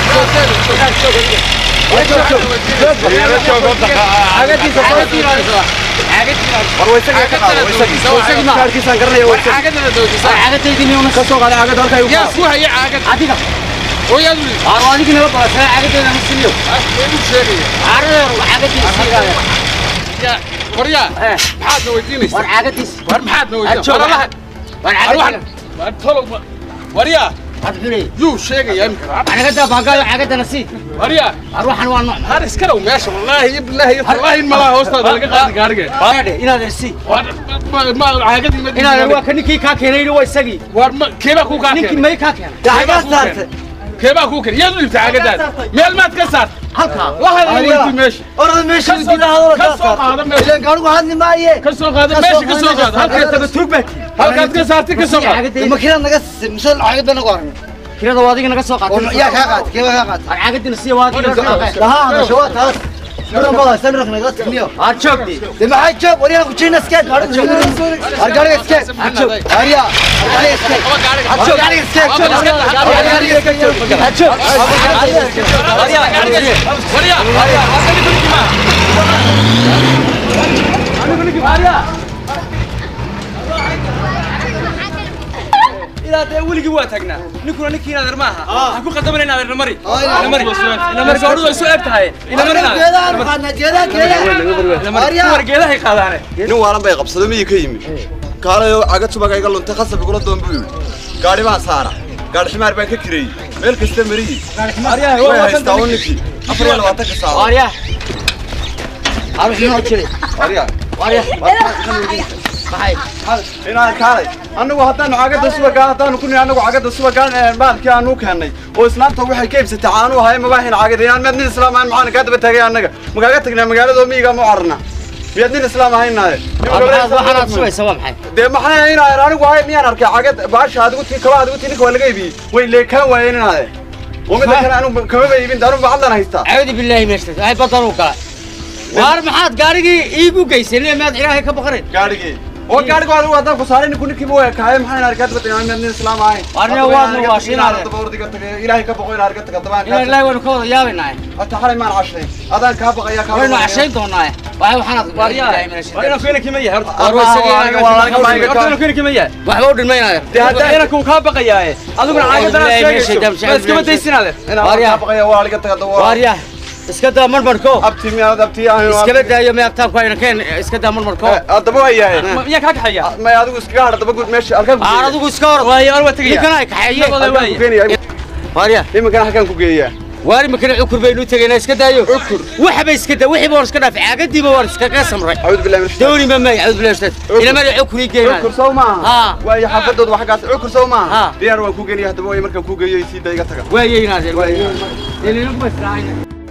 وريا يو شيء يا أمك أنا قد بقى حاجة نسيت وريا أروح أنا والله هذا سكروا ماشي والله بالله والله إن ما له أستاذ اللي قاعد قارجة هذا إن هذا السي ما ما حاجة إن هذا هو كني كي كاكيني هو السجي وما كيف أكو كاكين نيكي ما يكاكين حاجة صارت كيف أكو كين يا زلمة حاجة ده ميل ما تكسر هلكا واحد اللي ماشي أنا ماشي كذا هذا كسر هذا ماشي إذا قالوا هذا ما هي كسر هذا ماشي كسر هذا هلكا تبى تروح بك هلكا تكسر تكسر ما كنا نقص مثل حاجة بنقارن كنا دوادي نقص وقت يا كاغات كيف كاغات حاجة نسي وادي لا هذا شوات هذا سمر والله سمر نقص كمية أشوف دي ده ما هيشوف ورينا كوتشينا سكيت أرجع سكيت أشوف هيا أرجع سكيت أشوف أرجع سكيت أشوف إذا تقولي جوات هجنا نكون نكينا درماها هكون قدمنا لنا درمري درمري درمري قالوا السؤال تاعي إلى مرنا جدا جدا جدا درمري جدا هي قادانة inuu waalan bay qabsado miyay ka yimi kaalayo agad subaga iga lunta khasab igula doon buu gaari baan saara gaari ximaar baan ka kireeyay meel kasta mariyay أريا هو haystaa ninkii afar iyo labaatan ka saaco واريا أروح ينور كذي wariya واريا بحي inaan kaalay annagu haddaan cagada subaga haddaan ku nina annagu cagada subaga baalkii aanu keenay oo islaamta waxay ka ibsatay caanu ahay ma baahin cagada aan mid islaam aan macaan ka daba tagay annaga magaga tagnaa magaalada miyiga ma carna miyadin islaam ahaynaade waxaad subaysaa waa maxay dee maxay inaa anigu ahay miyaan arkay cagad baasha adigu tii kala adigu tii ninka laga iibiyay way leekaan waayeen inaade وماذا كان أنا كم بيبين دارون بعضنا هيستا أعوذ بالله من الشيطان هاي بطلوا قال وار محاد قارقي إيجو جيسين ليه ما إلهي كبقرين قارقي هو قارقي هذا هذا فصارين يكون كيبوه كهاي محنا ركض بتنام من الإسلام هاي أرني واد مواشين هذا تبور دقت إلهي كبقرين ركض كتبان إلهي لا يقول كذا يا بناي حتى حرام ما عشرين هذا كابق يا كابق وين عشرين توناي وهاي وحنا واريا أنا فينك كمية أروح سجى أنا فينك كمية وحبود المية هذا أنا كم كابق يا أظن عايز أنا بس كم تيسين هذا واريا كابق يا واريا كتبان واريا اسكدا مرمر كو أبتي مي هذا أبتي أنا اسكدا يوم يبتاع كوين كين اسكدا مرمر كو أدبوا يا يا كاك حيا ما هذا اسكار هذا بقول ماشي أركب هذا اسكار وهي أروى تجي كان هيك حيا واريا ليه ما كان حكام كوجية واري ما كان عكر بينو تجينا اسكدا يو عكر وحب اسكدا وحب ورس كذا في عقدي بورس كذا سمري أعوذ بالله من الشيطان دوري ما ما أعوذ بالله من الشيطان إلى ما عكر يجينا عكر سو ما ها ويا حفظ وحقات عكر سو ما ديار وكوجيني هذا بوي مركب كوجية يصير ده يقطع ويا ينازل ويا اللي نقبل راينا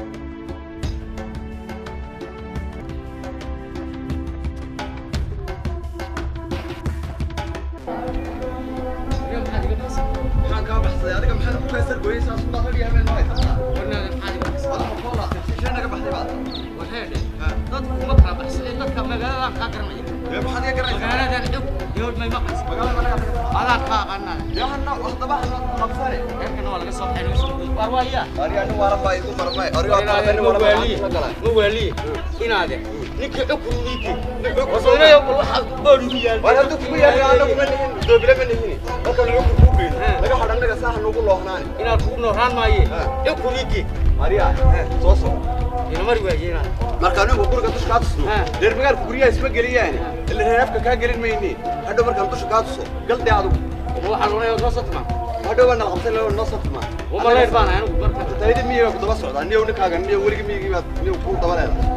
markaan ugu guriga dush ka tusno deer magaalka guriga isma galiyaan illa reefka ka galin meeyni hadda markaan dush ka tuso galdi aadu waxa loo leeyahay soo hadda wana qabsan loo noo sotma wama leer baan anigu marka taydi miyo ku daba socda niyo ninkaaga niyo waliga miyigi baad niyo ku daba leedahay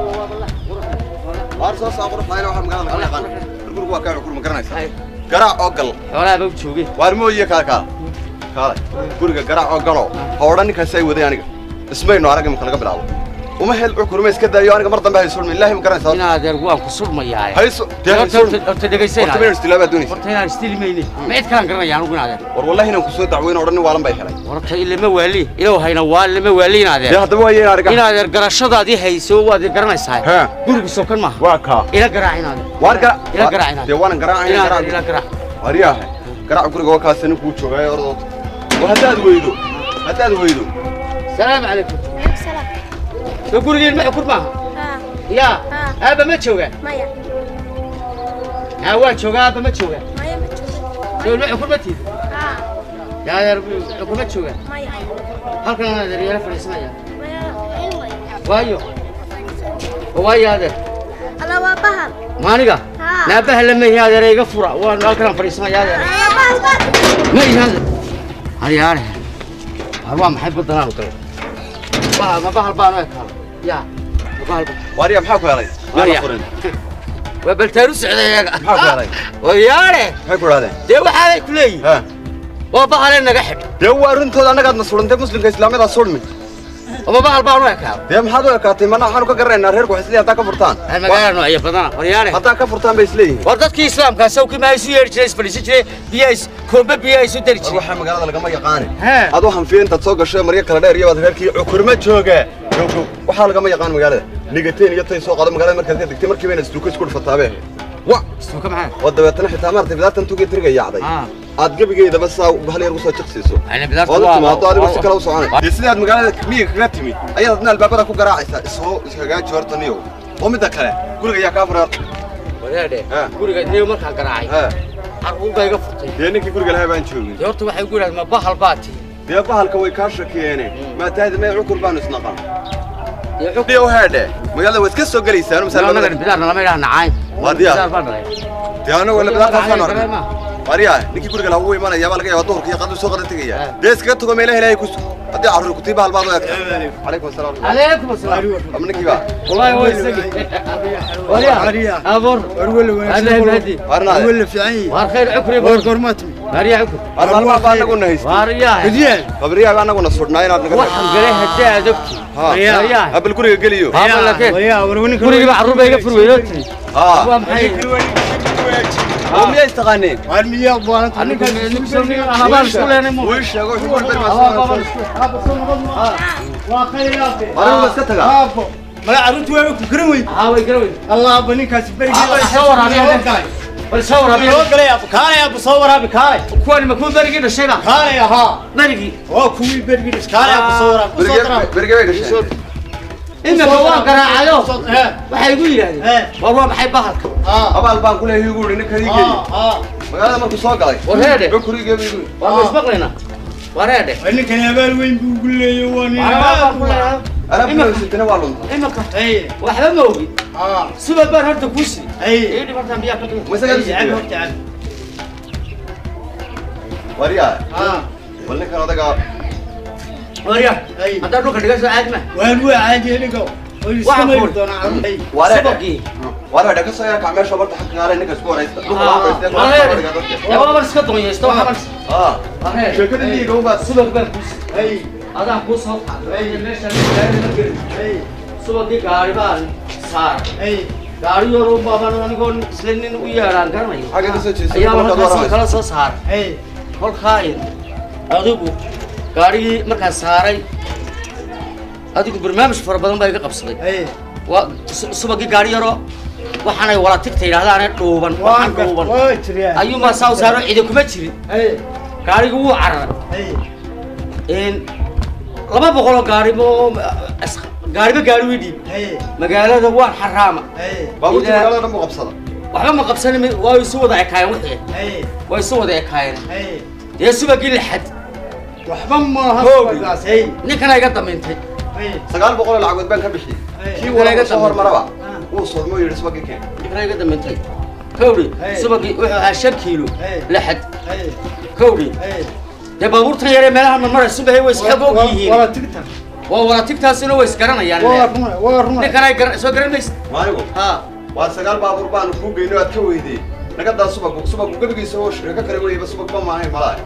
war soo soo qor fayl waxa magaalada ka yaqaan guriga waa ka xukun ma garanaysaa garaac oo gal xoolaha baa joogay war mooye ka ka kale guriga garaac oo galo hawdhan ninkaas ay waday aniga ismayno arag ma kala bilaabo وما هل عكر ما يسكت أيوة أنا مرة بهاي سلم الله مكرن صار. هنا هذا القوام كسر ما ياي. هاي سو. تدقي سين. أنت من استلابة دوني. أنت استلم ميني. ما يتكلم كرنا يعني نقول هذا. والله هنا كسر دعوين ورني وعلم بيحرق. ورك اللي ما ولي. إلو هاي نوال اللي ما ولي هذا. يا هذا هو هنا رجع. هنا هذا القرشة هذه هي سو هذا القرن يساعد. ها. قول بس كل ما. واقع. إلى قراعين هذا. وارجع. إلى قراعين هذا. ديوان قراعين. إلى إلى قراع. ورياه. قراع كل جوا كاسن كوتشو غير أرض. وهذا دويدو. هذا دويدو. السلام عليكم. السلام. يقول لي الماء كل ما. يا هذا ما تشوفه مايا هو تشوفه هذا ما تشوفه مايا ما تشوفه شو الماء كل ما تيجي اه يا رب كل ما تشوفه مايا هل كان هذا ريال فلسطينية مايا ايوه وايو وايو هذا انا وبهل ما نقى لا بهل لما هي هذا ريال فرع وانا كلام فلسطينية هذا ما هي هذا هذه هذه هو محب الضنان وكذا ما ما بهل بانه يا واريا محاكو يا ري واريا وبالتروس عليك محاكو يا ري وياري محاكو هذا دي وحالي كلي ها وبحر انك حد دي وارنتو انا قاعد نصورن دي مسلم كاسلامي دا سولمي وما بحر باونو كا دي ما حدو كاتي ما انا ka gareena reerku xisliya ta ka furtaan انا ما قالنا اي بدنا وياري hada ka furtaan bay isleeyihiin wardadkii islaamka sawki ma isu yeeri jiray isfaliisi jiray biyays koombe biyays u dari jiray waxa magaalada laga yaqaan adu waxan fiinta soo gashay marya kala dheer iyo wad reerkii cukurma jooga waxa laga yaqaan magaalada nigateen iyo tay soo qado magaalada markaad ka degtay markii bayna istuuka isku fataabe wa istuuka maxaa wadabatana xitaa martay bidaatan tuuga tirga yaacday aad gabigeeda bas bahal yar usoo jiqsiiso ana bidaatan waa timaado adigu si kala u soconay sidaad magaalada miyiga kaga timid ayaad adna albaabada ku garaacaysaa isoo iskaga joortaniyo oo mid kale guriga yaa ka furaad wadaade guriga niyo marka garaacay ha arqul bay ga furtay dee ninkii guriga lahaa baan joogay horta waxay ku yiraahdeen ma bahal baati dee bahalka way ka shakiyeen ma tahay ma cukur baan isnaqan dee cukur oo haade magaalada way iska soo galeysaan misalada bidaarna lama ilaaha nacay wadiya dee ana wala bidaarta soo noqon واريا نكي كل هو يمان يا بالك يا ظهر كي قد سوق تجيا ديس كده تقوم إلى هلا يكوس أدي عرور كتيبة البعض عليكم السلام عليكم السلام أمنك بقى والله هو يسقي واريا ابور ورول انا بهدي ورول في عين وار خير عكري ور قرمتي واريا عكري أنا ما بعنا قلنا هيست واريا بديان خبريا بعنا قلنا صرنا هنا نقدر waxaan galay hadaa adagti واريا قبل كل قليو ها لكن واريا وروني guriga baa carruur bay iga furweeyay ها waa maxay هم يستغنين وارميا بوان aniga ana baan isku leenay mo وش يا قوي شو البرمس وخيرات أنا بس كتجا ابو ما عرفت وين كروي ها way garaway الله بنيك سبري صور عليه bal sawir abi loo galay abu kaalay abu sawir abi kaalay kuwan ma ku barigi dhashay ba kaalay aha barigi oo kuwii bergi kaalay abu sawir abu sawir برجع برجع inna waan garaacayo waxay igu yiraahdeen war waa maxay bahalka أبى البان كله يقول إنك هذي اه ما هذا ما كسوق عليه wareede بكري جاب يقول waa isbaqlayna wareede اللي كان abaal weyn buu guleeyo wani أنا بقول ستنا والله imaka ay waxba ma ogi اه subad baan horta ku sii ay ee dhibaatan biya ka dhigay مثلا عبد تعال وريا اه ولا كان هذا وريا ay hadda dhulka dhiga soo aad ma waan waa caadi nigo oo isma doona ay وريا sabaqi وريا ده كسر يا كعمل شو برضه حق على إنك أسبوع رئيس ya waa iska doonaysto waxa bas آه wareede شو كده اللي هو بس subad baan ku sii ay adaa ku soo qaaday meesha gaari ma gelin ay subadii gaari baan saar ay gaari yaro baaban anigoon isla nin u yeeraan garanayo حاجة ده سوتش ayaa markaas kala soo saar ay kolkaa adigu gaarigii markaan saaray adigu barnaamij fara badan baa iga qabsaday ay waa subagii gaari yaro waxaanay wala tigta yidhaahdaan dhuuban waxaan dhuuban waa jiriya ayuu ma saaw saaro cidi kuma jirin ay gaarigu wuu cararay ay in laba boqol oo gaari oo gaariba gaari wii dhiib ay magaalada waan xaraama ay بابو تقول أنا مو قبصة waxba ma qabsanin waa isu wada ekaayeen wixii ay waa isu wada ekaayeen ay dee subagii lixad waxba ma Hoobi. haas ay ninkana iga damintay ay سجال بقول العقد بان كبشي شيء ولا صهر مربع وصل مو يرسم كيكين ninkana iga damintay kawri Hey. subagii wuxuu ahaa shan kiilo Hey. lixad ay kawri ay dee baabuurtan yaree meelaha marmaray subahay way isxab og yihiin wala tigta waa wala tigtaasina way isgaranayaan waa ruma waa ruma ninkana ay gar- soo garan maysid ما يقول ha وسجال بابور بان فوق إنه أتكويدي نقدر سبق سبق وقبل يسوي شركة كريمة بس سبق ما هي ملاي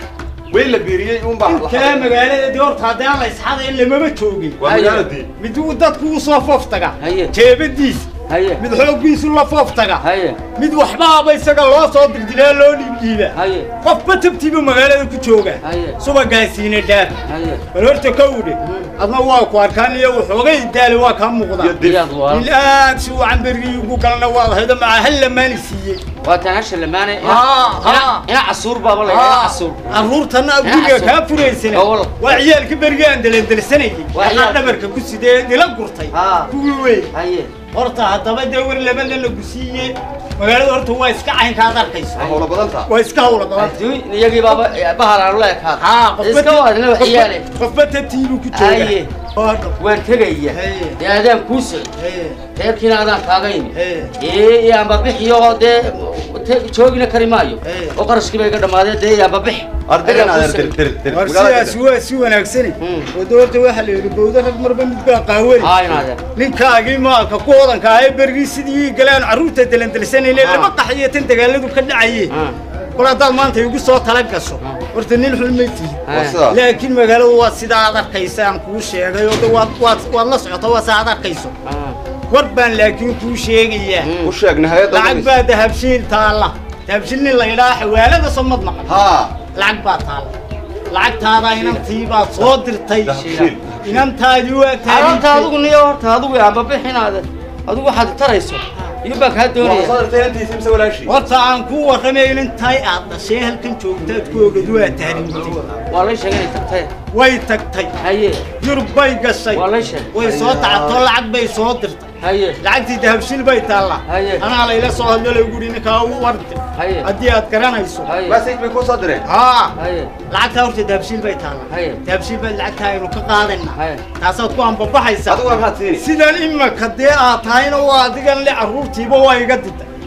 وين البيرية يوم بعد كلام magaalada doorta hadaan la isxaday in lama toogin ومجالدي mid uu dadku u soo fooftaga haye jeebadiis haye mid xooggiisu la fooftaga haye mid waxbaaba isaga loo soo dirdiraa loo dhiibdiiba haye qofba tabtiiba magaalada ku jooga haye subagaasiina dhaaf haye bal horta ka udhe adna waa ku arkaan iyo waxoogay daali waa kaa muuqda diyaad waa ilaa si uu cambarigii ugu galna waa hayda maca hal lamaani siiyey waa tanasha lamaane haa haa ina casuur baaba la ina casuur carruurtana guriga kaa furaysana Awal. waa ciyaalka berigaan dalandalansanayay Waa waxaa ciyaal. dhabarka ku sidee dila gurtay Haa. kuwii weyn haye horta haddaba dee war labada lagu siiyey magaalada horta waa iska caynkaad arkayso هو بدلتها waa iska hawla badan adduun iyagii baaba bahalaan la ekaa haa iska waadna wax yaale qofba tabtiibu ku jooga haye oo dhab waan tegaya Haye. dee adaan kuu socod Haye. reerkiina adaan kaagayn Haye. ee yaanba bixiyo dee te- joogina kari maayo Haye. oo qarashkiiba iga dhammaadee dee yaanba bix أردنا هذا تر تر تر war sidaas waa si wanaagsani oo doorta waxa la yidhi bowda rag marba mid baa qaawani haa inaadeen ninkaagii maalka ku hodanka ahay bergii sidii galeen carruurta dalandalansanayeen lama qaxiyo tan dagaaladu ka dhacayeen haa kol haddaad maanta igu soo tala gasho horta nin xun ma tihi haa laakiin magaaladu waa sidaa aad arkaysa aan kuu sheegay oo de waad waad waad la socota waa saa aad arkayso haa war baan laakiin kuu sheegayaa وش يا نهاية lacag baa dahabshiil taalla dahabshiil nin la yidhaha xawaalada somad maqan ها lacag baa taalla lacagtaada inantii baad soo dirtay Dahabshiil. inantaadii waa arrinta taagintay adigu niyo horta adigu yaanba bixinaade adigu waxaad tarayso iyo baa kaa doonaya وصلت أنت سمسة ولا شيء horta aan kuu warramay inantaay aad dhashay halkan joogtaad ku ogad waa taarintay waa lay sheegay inay tagtay way tagtay haye yurub bay gashay waa lay sheegay way soo tacabtoo lacag bay soo dirtay haye lacagtii dahabshiil bay taallaa Haye. anaa layla soo hadlo lagu yidhi ninkaa u wardi Haye. haddii aad garanayso haye بس إيش بيكون صدره haa haye lacagtaa horta dahabshiil bay taallaa Haye. dahabshiil bay lacagtaa aynu ka qaadayna Haye. taasaad ku anbabaxaysaa هذا هو ما تسيني sidan imaka dee aad tahayna waa adigan le carruurtiiba waa iga dida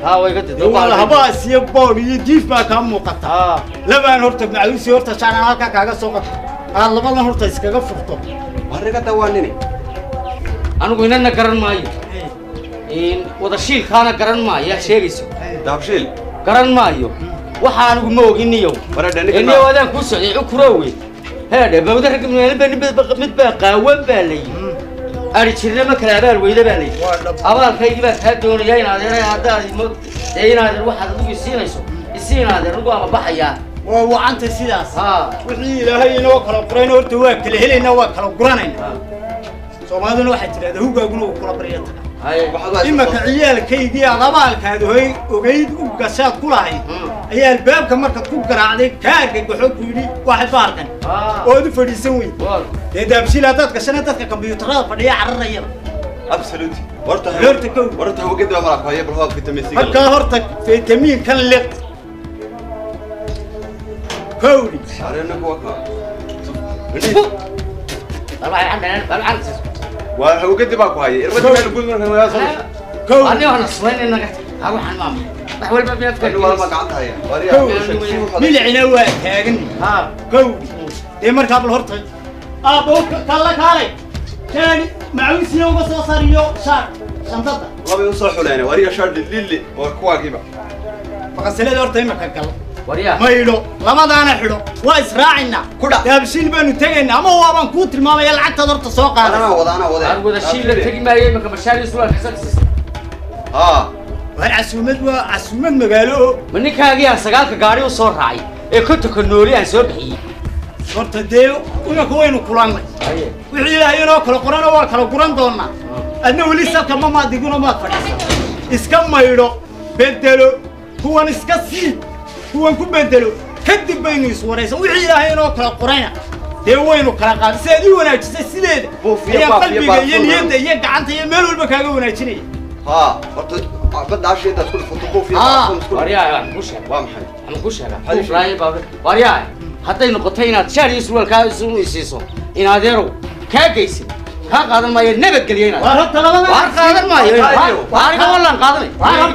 ها ويقدر والله هباس يبون يجيف ما كان مقطع اه لما نورت معوسي هورت شان هلكا كاغا سو قط اه لبدا هورت اسكغا فurto warriga dawaanini anigu inana garan maayo in wada shiil kaana garan maayo sheegayso daabshiil garan maayo waxa anigu ma oginiyo waradani inay wadaan ku socday ukurowe heede bawda rag meel bani mid baa qaawan baa leey ari jirna ma kala abaal weyda baa leey abaalkaygi baa ka doonayay inaad yaray hadaa ee inaad waxa aad ugu siinayso isiinaad anigu ama baxaya waa wacanta sidaas ha wixii ilaahay inoo kala qorayna horta waa kala helayna waa kala guranayna Soomaaliduna waxa tiraahdaa hogaaguna uu kula bariyay imaka ciyaalkaydii abaalkaad hoy ogeyd u gashaad ku lahayd ayaa albaabka markaad ku garaacday kaarka gaxo ku yiri waxa baarkan oo u fadhiisan weyn ee daabshiil hadaad gashana dadka kombiyuutarada fadhiya cararaya absolutely warta horta kow warta hogada ma rafaaya bal hoog vitamin C marka horta vitamin kan liq كوري شعرنا كوكا طلع عندنا طلع عندنا وهو قد باكو هاي اربط ما نقول من هنا كوري انا انا صوين انك اروح على ماما بحول ما بيفكر والله ما قعدت هاي مين العنوة تاغني ها كوري دي مركب الهرطة ابوك كلا كالي ثاني معويس يوم صوصاريو شار شنطة والله بيوصلوا لنا وريا شار الليل وكواكبه فقسلت هرطة ما كان وريا ما يلو لما دانا حلو وإسراعنا كذا يابشين بينو تجينا أما هو أبان كوتر ما يلعب تدور تسوق هذا أنا وضع أنا وضع أنا وضع الشيء اللي تجي ما يجي مك مشاري سوى الحساس آه وهالعسومات وعسومات مقالو مني كاجي أسقاك كاري وصور راعي إيه كنت كنوري أنا سبحي صرت ديو وأنا كوين وكلامي وحيلا هنا كل قرآن وكل قرآن دونا أنا ولسه كمان ما دقونا ما فريسة إسكام ما يلو بدلو هو نسكسي هو نكون بدلو كدب بينو يسوريسا وحيلا هنا كل قرآن ديو وينو كل قرآن سيدي وانا جسد سيد يا قلبي ين يد يد عنت يملو المكان وانا جني ها برضه بدي عشان أنت تقول فوتوكوبي آه وريا مش وام حد أنا مش هذا فلاي بابا وريا حتى إنه قطعين شاري يسوى الكايسون يسيسون إن هذيرو كاجيسي ها قادم ما ينبت قلينا وارد تلابا وارد قادم ما ينبت وارد والله قادم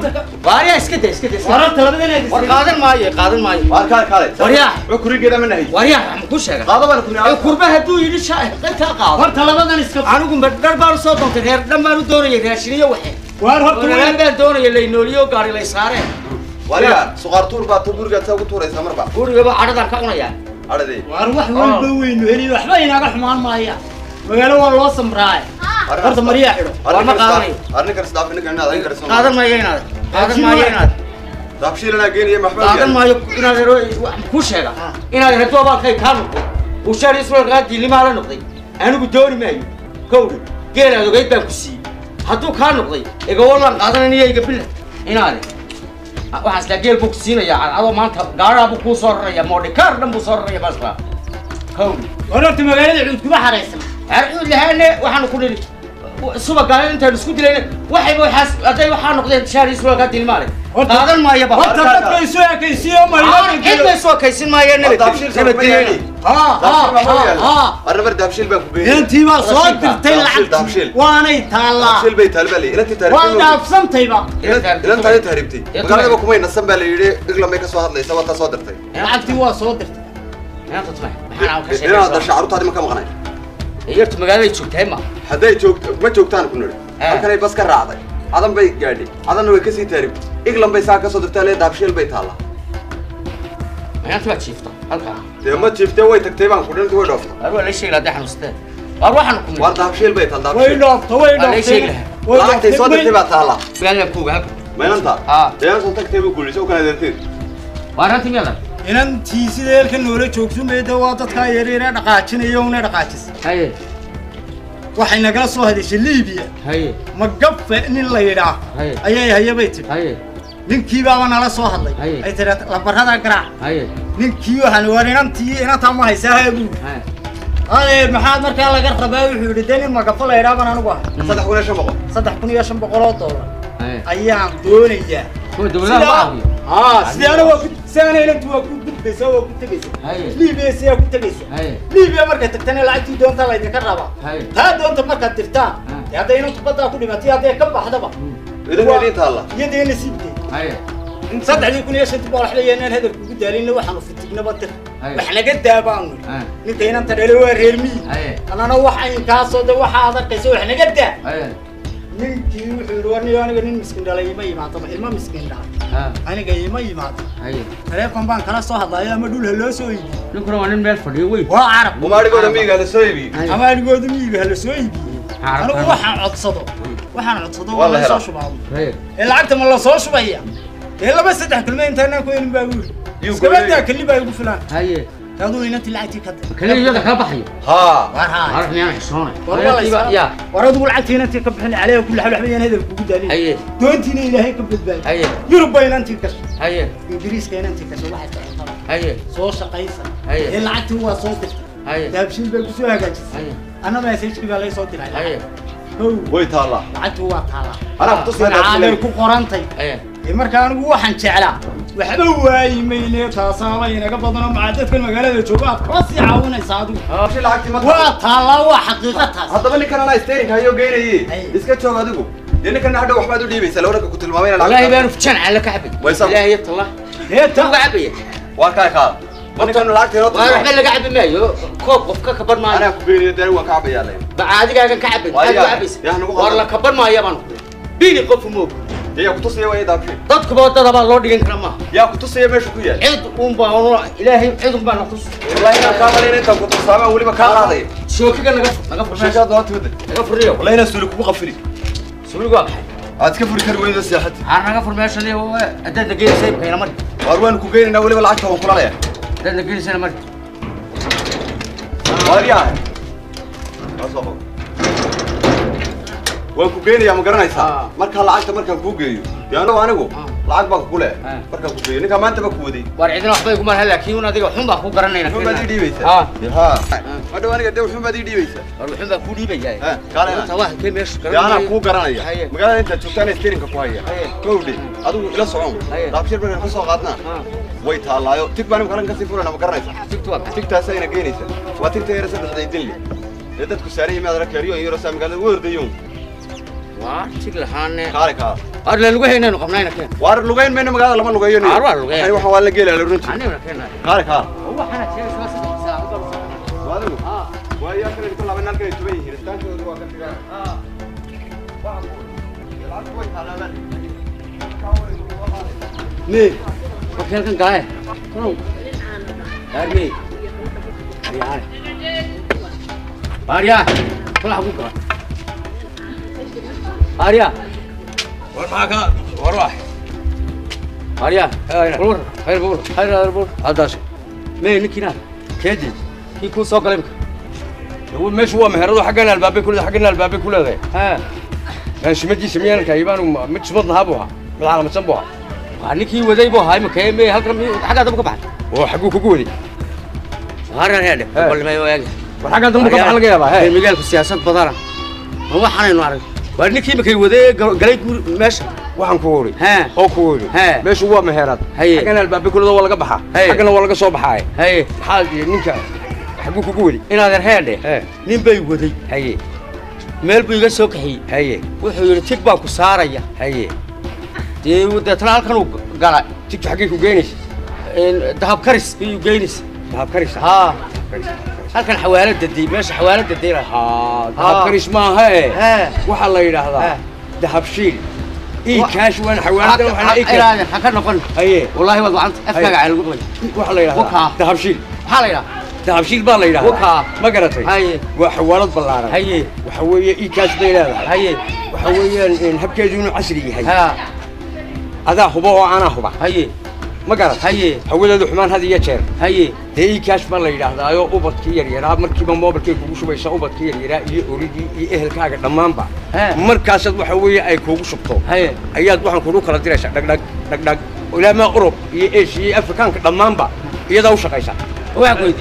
وارد اسكت اسكت وارد تلابا وارد قادم ما ي قادم ما ي وارد كار كار وريا عكوري كده منه هي وريا مش هذا قادم أنا كنا الكربة هدو يلش قلت قادم وارد تلابا نسكت أنا قم بدر بارو صوتهم تغير لما ندور يراشيني واحد وارد ولا بدور يلي نوليو قاري لي صاره وريا صغار تور بات تور جات سووا تور إسمر بات قول يبغى عرض كأنه يعني عرض إيه وأروح والبوين وهني وحباين أروح مان مايا وقالوا والله سمراي أرض مريح حلو والله قاضي أرني كرس دافع إنك أنا أرني كرس قادر ما يناد قادر ما يناد دافشي لنا جيني يا محمد قادر ما يك إن هذا كوش هذا إن هذا هتوا بالخير كانوا وشاري سوى الغاد اللي ما على نقطي أنا بدوري معي كوري كير هذا جاي بكسي هتوا كانوا نقطي يقول والله قادر إني يقبل إن هذا waxaas la geel bogsiina ya ado maanta gaarabu ku soo raraya moodikar dhan buu soo raraya basra kow wararta magaalada cuud kuma xareysan arcuud lahaane waxaan ku dhili suba gaar inta isku dilayna waxay waxaas aday waxa noqdeen shaari suba ka dilmaale qaadan maayo ba horta dadka isoo ekaysiyo ma ilaa inta soo kaysin maayo nabad nabad ha ha ha أنا برد دافشيل بنكو بيه أنت ما صوت تلعب دافشيل وأنا يتعلق دافشيل بيت هالبلي أنت تعرف وأنا أفصمت يبا إذا أنت هاي تهربتي قال لك كمين نسمع لي إقلا ما يكسر هذا ليس وقت صادرتي لعبتي وصادرت أنا تطلع محنا وكشة أنا هذا شعرت هذا مكان مغني يرت مقالة يشوف تهمة هذا يشوف ما يشوف تاني كنوري كان يبص كرر هذا هذا بي قاعد هذا إنه يكسي تهرب إقلا ما يساك صادرت عليه دافشيل بيت هلا أنا تبغى تشيفته هلكا ما تشوفته وين تكتبان كلنا توي دافته أروح ليش لا دحين مستة أروح أنا كم وارد دافشيل بيت هلا وين دافته وين دافته ليش يقله لا أنت صادرت بيت هلا قال لك كوجا هك ما أنت آه ده أنا تكتبه كل شيء وكان يدرتين وأنا تيجي هذا إن تيسي ذلك النور شوكسو ميدا واتت كايرينا دقاتشين يومنا دقاتشس هاي وحين قرصوا هذه ليبيا هاي مقف إن الله يراه هاي أيه هيا بيت هاي ninkii baa wana la soo hadlay ay tira lambarada garaac haye ninkii waxaan warinantii ina taamo haysaa buu haye haye maxaad markaa laga rabaa wuxuu yiri deyn magafa la yiraahdo anigu ah saddex kun iyo shan boqol saddex kun iyo shan boqol oo dollar haye ayaan doonayaa kuwa dawladda ma ahayo ah sidana waa sidana ila tuwa ku dibeysa oo ku tagaysa haye liibiya siya ku tagaysa haye liibiya marka tagtana lacagtii doonta la idin ka rabaa haye taa doonta marka tirtaan hadda inuu kubadda ku dhimatay hadda ka baxdaba إذا هذه تهلا يدين سيبتي صدق دي كون يا شنت بقول حلينا هذا الكود دالينا وحنا فتقنا بدر وحنا قد دابان انت هنا انت دالي وريرمي انا انا وحين كاسو ده waxa aad arkayso waxna qada ninkii wuxuu warniyo aniga nin miskiin dhalay ma yimaado ilma miskiin dhalay aniga ma yimaado telefoon baan kala soo hadlayo ama dhul loo soo iibi ninkuna waa nin meel fadhiyo way waa arab umaarigooda miiga la soo iibi amaarigooda miiga la soo iibi anigu waxaan codsado waxaan codsado waa soo shubaado ee lacagta ma la soo shubaya ee laba saddex kulma intaana ku yeelin baa guur iskabada kali baa ugu filan haye هذول انت لعبتي كذا كلي يدا كبخي ها عرفني انا حصونه والله يا ورد لعبتي انت كبخني عليه كل حلو حبيبي هذا كوكو دالي اي دونتيني الهي كبد بالي اي يربا انت كش اي انجليز كان انت كش واحد اي سو شقيسه اي لعبتي هو صوت اي دابشين بك سو هاجس انا ما يسيش كبا لي صوت اي وي تالا لعبتي هو تالا انا كنت انا ku qorantay ee marka anigu waxaan jeclaa waxba waayimeyne taasaba inaga badano maadadka magaalada jooga ka si caawinaysa adigu si lacagti ma waa taala waa xaqiiqataas hadaba ninkan ana steering hayo geynayay iska joog adigu ninkan hadda waxba u dhiibaysa lawrka ku tilmaamayna wallahi baan fijan ala ka xabay ilaahay tallah heeta gacabiye waa ka qaad ninkan lacagti roo waa waxba laga cabi maayo koob qofka ka bar maayo ana ku geeyay daan waan ka cabayaa lay baadiga ka cabay aad cabis war la ka bar maayo baan bini qof moog يا كنت يا ويدا بشي dadku baa dadaba loo dhigan kara ma يا كنت يا meesha ku yaal cid uun baa ilaahay cid uun baa naqus wallahi ina kaamalina inta ku tusaba waliba ka qaaday shookiga naga naga furshada doonta wada naga furiyo wallahi ina suuligu ku qafiri suuligu waa baxay aad ka furi kar weydo siyaaxati aan naga fur meeshadii waa adada geesay kayna mar war waan ku geynina waliba lacagta waan kula leeyahay adada geesay mar wariya asoo waan ku geynaya ma garanaysaa marka lacagta markaan ku geeyo yaano anigu lacag baa ku leh markaan ku geeyo ninka maanta ba ku waday war cidina waxbay kuma hal laakiin adiga xun baa ku garanayna xun baad ii dhiibaysaa ha ha ma dhaw aniga xun baad ii dhiibaysaa war xun baa ku dhiibaya ha kaalena tawaah kee meesh garanaya yaana ku garanaya magaalada inta joogtaan steerinka ku haya kowdi adigu ila socon laabshir baan ku soo qaadnaa way taalaayo tig baan kalan ka sii furana ma garanaysaa tigtu waa tigtaas ayna geynaysa waa tigta yar saddex idin leh dadku saarayay ma adara kariyo iyo rasa magaalada wardayoon وارتي لهانه قال قال ار لا لغينا قبناينا كان وار لغين من مغاد لما لغيو ني ار لغين اي waxaan waa la geelay runtii ani ma keenay قال قال هو حنا شيء سواس وادو اه ويا كان كل لبنان كان تبي هرستان waa ka fiican اه waa يلعب كويس على بالي مي وكان كان قاعد كنو ارمي ريان باريا طلع بكره اريا ور معك وروح اريا بور خير بور خير بور هذا مين نكينا كيدي كيكون سوق لك هو مش هو مهرده حقنا الباب كله حقنا الباب كله ذا ها كان شمجي سميان كايبان ومش بدنا هبوها بالعالم مسبوها نكي وداي بو هاي مكاي مي هلكم حاجه دبك بعد وحقوق كقولي هارن هذا قبل ما يواجه وحاجه دبك بعد لقى يابا هاي مجال في السياسه بدره هو حنين وارد وارنكي مكاي وداي قلي ماشي waxaan ku wari ha oo ku wari meeshu waa meherad xagana albaabka kulada waa laga baxaa xagana waa laga soo baxay hay xaal ninka xagu ku wari inaad reede nin bay waday hay meel buu iga soo kaxiyay hay wuxuu yiri tig baan ku saaraya hay dee wadada halkan uu gala tig xagee ku geynaysa in dahab karis iyo geynis dahab karis ha halkan xawaalada dii meesha xawaalada dii ha dahab karis ma aha waxa la yiraahdaa dahab shiil إيه كاش وين حوالده وحنا إيه كاش حكنا نقول أيه والله والله أنت أفكار على القبل وحلا يلا وكا ذهب شيل حلا ذهب شيل بالله يلا وكا ما قرأتي أيه وحوالد بالله أيه وحوية إيه كاش بيلا أيه وحوية نحب كيزون عشري هاي ها هذا هو وأنا هو أيه ما قرأت أيه حوالد الحمان هذه يشير أيه هي كاش بالله يلا هذا يو أوبت كير يلا مركب موبل كيف وشو بيسا أوبت كير يلا يوريدي يأهل كاجا تمام با مركز وحوية أي كوب شبطه أيه أياد waxaan ku kala diray shaqo dhag dhag dhag ilaa ma Europe iyo Asia Afrikaanka dhamaanba iyada u shaqeysa waa goyd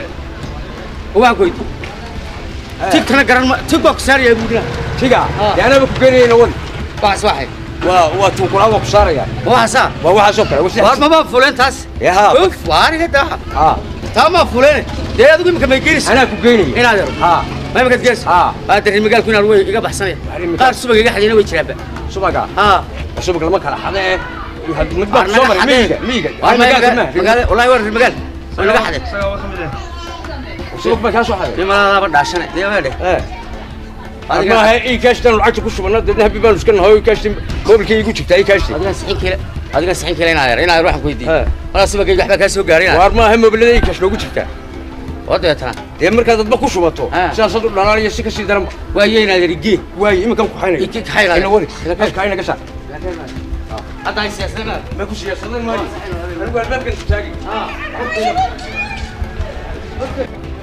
waa goyd tigtana garan tigbox saariya buudina tiga yaana ku geenayna wad baas waxay waa waa tuu kula wax saaraya waa sa waa waxa soo kale waa ma ba fuleen taas yaha uf waariga daa ha tama fuleen dee adigu imka may geeris ana ku geenay inaad ha ما يبغى تجلس ها هذا الرجال كنا روي يقبح سنة قال سبق يقحد هنا ويجرب سبقة ها سبق لما كان حدا مدبر صومر ميجا ميجا مقال والله ورد المقال ولا حد وسوق بكاس واحد ما لا بدي عشان دي وين ما هي اي كاشتن العجب كل شيء ده هبي بالوش كان هو كاشتن قبل كي يقول شفت اي كاشتن هذا تسعين كيلو هذا تسعين كيلو هنا هنا روح كويدي خلاص بقى يحبك كاس وقارين وار ما هم بلدي كاش لو شفته وديتها يا مركز دد بكو شبطو سياسه دلنا يا شي كشي درم وايينا يرجي واي ما كان ku xaynay iki xaynay ina wari kaas ka ina gasha hada ay siyaasadna ma ku siyaasadna ma anigu albaabkan taagi ah okay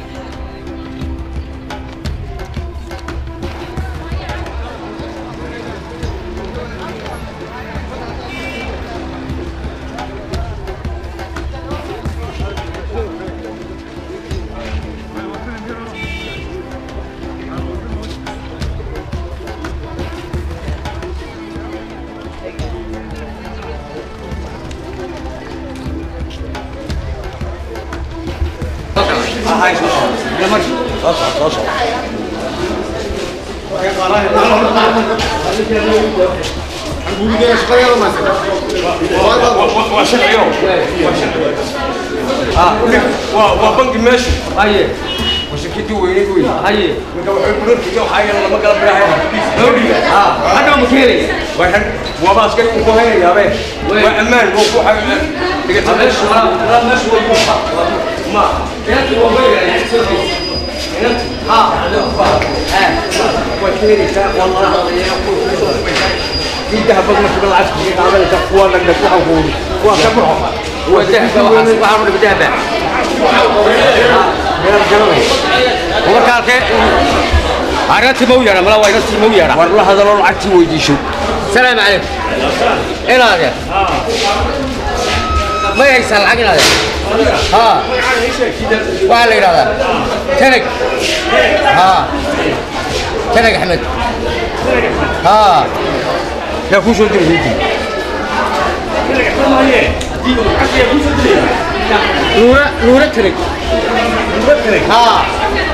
هاي يا مرشد اصعد اصعد وبنك ماشي هاي وشكيتي وين وين هاي يقولون كذا وحاجه لما قال براحه اه انا مكيري واحد وباس كان وهي يا بيه وامان وكو حاجه تقدر تمشي لا مش وقوفها ما ياتي وغير يعني ياتي ها ها وكيري والله يقول في ذهب مش بالعسكري عمل تقوى لك تقوى وقول وكبره وذهب وعمل بذهب هو كان عرفتي مويرة ملا ويرتي مويرة والله هذا لو عرفتي ويديشو السلام عليكم ايه هذا ما يحصل العقل هذا ها وعلى هذا تنك ها تنك احمد ها يا فوش ودي هيجي نورة نورة تنك نورة تنك ها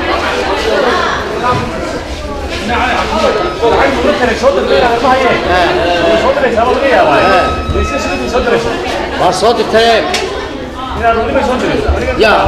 صوت التايب يا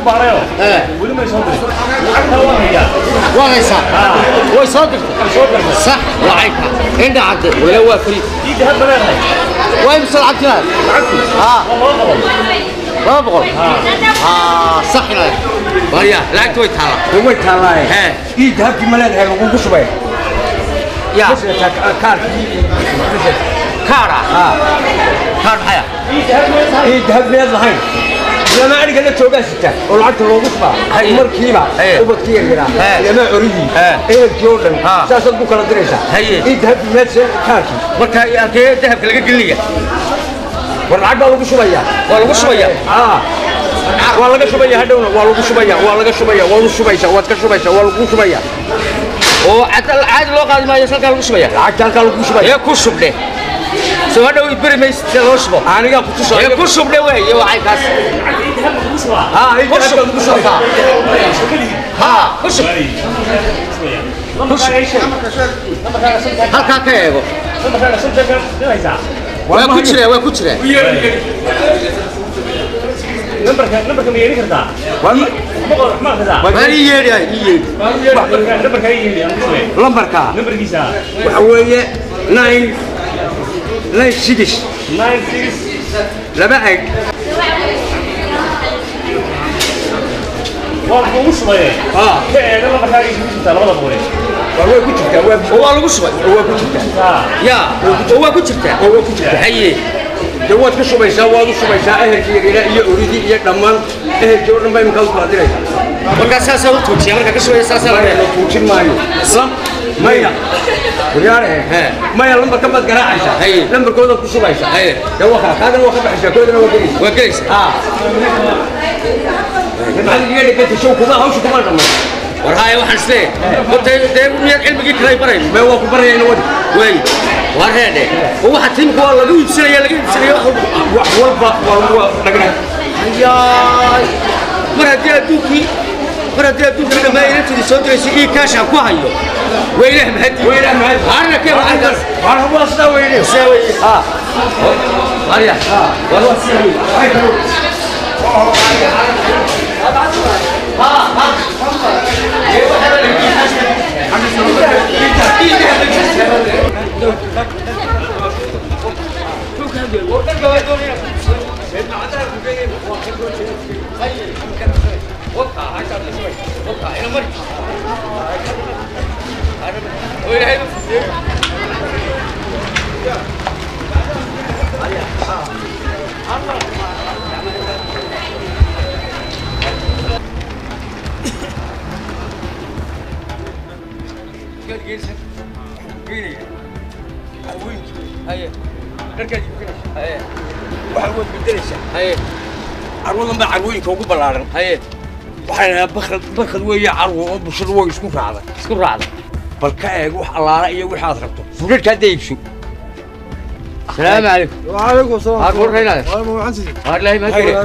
وين صح وين صادق صح وعيكها عند عبد ولا هو فري وين بصل عبد ها ما بقول اه صح لا ويا لا توي تالا توي تالا ها يذهب في ملاد هاي لو شويه يا كار كارا ها كار حياه يذهب مياد لهين لما أرجع للتوبة ستة والعد لو بصبا مر كيما وبكتير هنا لما أريدي إيه جوردن ساسد بكرة دريسة يذهب مياد كاركي مركا أكيد ذهب كل جلية والعد لو بشوية ولو بشوية آه والله شوية هدونا والله شوية والله شوية والله شوية واتك شوية والله شوية وعد العد لو قال ما يسال قال شوية العد قال شوية يا كوشب ده سو هذا يبرم يستلوشبه أنا قا كوشب يا كوشب ده وين يا واحد كاس ها كوشب كوشب ها كوشب هل كاكيه هو وين كوشرة وين كوشرة نمبر كم نمبر كم يري كذا وين ما كذا وين يري يري نمبر كم يري نمبر كا نمبر كيسا وحويه ناين ناين سيدش ناين سيدش لا بعد والله وش بيه اه كأنه نمبر كم يري كذا لا ولا بوري هو كوتشتا هو هو كوتشتا هو كوتشتا يا هو كوتشتا هو كوتشتا هي جوات كشوبيسا وادو شوبيسا أهل كيريلا إيه أريدي إيه دمان أهل جورن باي مكان قادرة مركز ساسا هو توشي مركز كشوبيسا ساسا هو توشي مايو سلام مايا ورياره مايا لما كمل قراءة عيسى لما كودا كشوبيسا جوها هذا هو خبر عيسى كودا هو كريس وكريس آه لما هذا يجي لك تشوف كذا هو شو كمان رمى ورهاي واحد سلي قلت ده مية علم جيت كلاي برين ما هو كبرين هنا ودي وين ورهاي هو حتى يمكن والله لو يبصير يلا يبصير ياخذ والبا والبا نقدر يا مرة دوكي مرة دوكي أنا ما يرتدي صوتي شيء كاش أكو هايو وينه مهدي وينه مهدي أنا كيف أقدر أنا هو أصلا وينه سوي آه هيا والله سيري ها ها هيا دركاجي هيا وحاول بدلشة هيا عروض ما عروين كوكو بلارن هيا وحنا بخل بخل ويا عرو بشر ويا اسكو راعده اسكو راعده بل كايغ wax allaala iyo waxaad rabto fuulka deegsho السلام عليكم وعليكم السلام ها كورينا والله ما عندي والله ما خير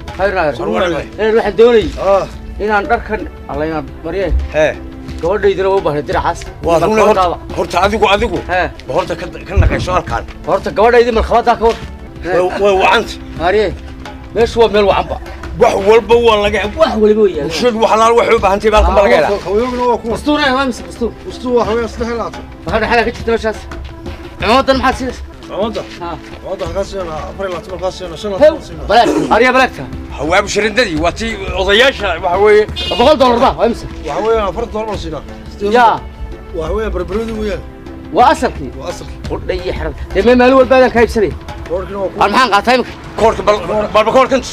خير انا روح دوني اه inaan dharkan allayna mariye ee gabadhaydina u baahnay diraxaas waa run horta adigu adigu horta ka naqayso halkaan horta gabadhaydii malkhabada ka hor way wacanta mariye meeshu waa meel wacanba wax walba waa laga wax walba waa yahay shid wax laal wax u baahantay baalka ma laga helaa haweenku waa ku astuur ay waa mis astuur astuur waa haween saddex laato waxa dhaxala ka jirta meeshaas cimaadan maxaad siisaa عوضة ها عوضة خاصنا أفريل لا تبغى خاصنا شنو خاصنا بلاك أريا بلاكها هو أبو شرندي واتي قضياشة وحوي بقول دولار بقى وامسك وحوي فرد دولار سينا يا وحوي بربرودي وياه وأصلكي وأصلكي قول لي يحرم لما مالو البلد كيف سري المحن قاطعينك كورت بال بال بكورت أنت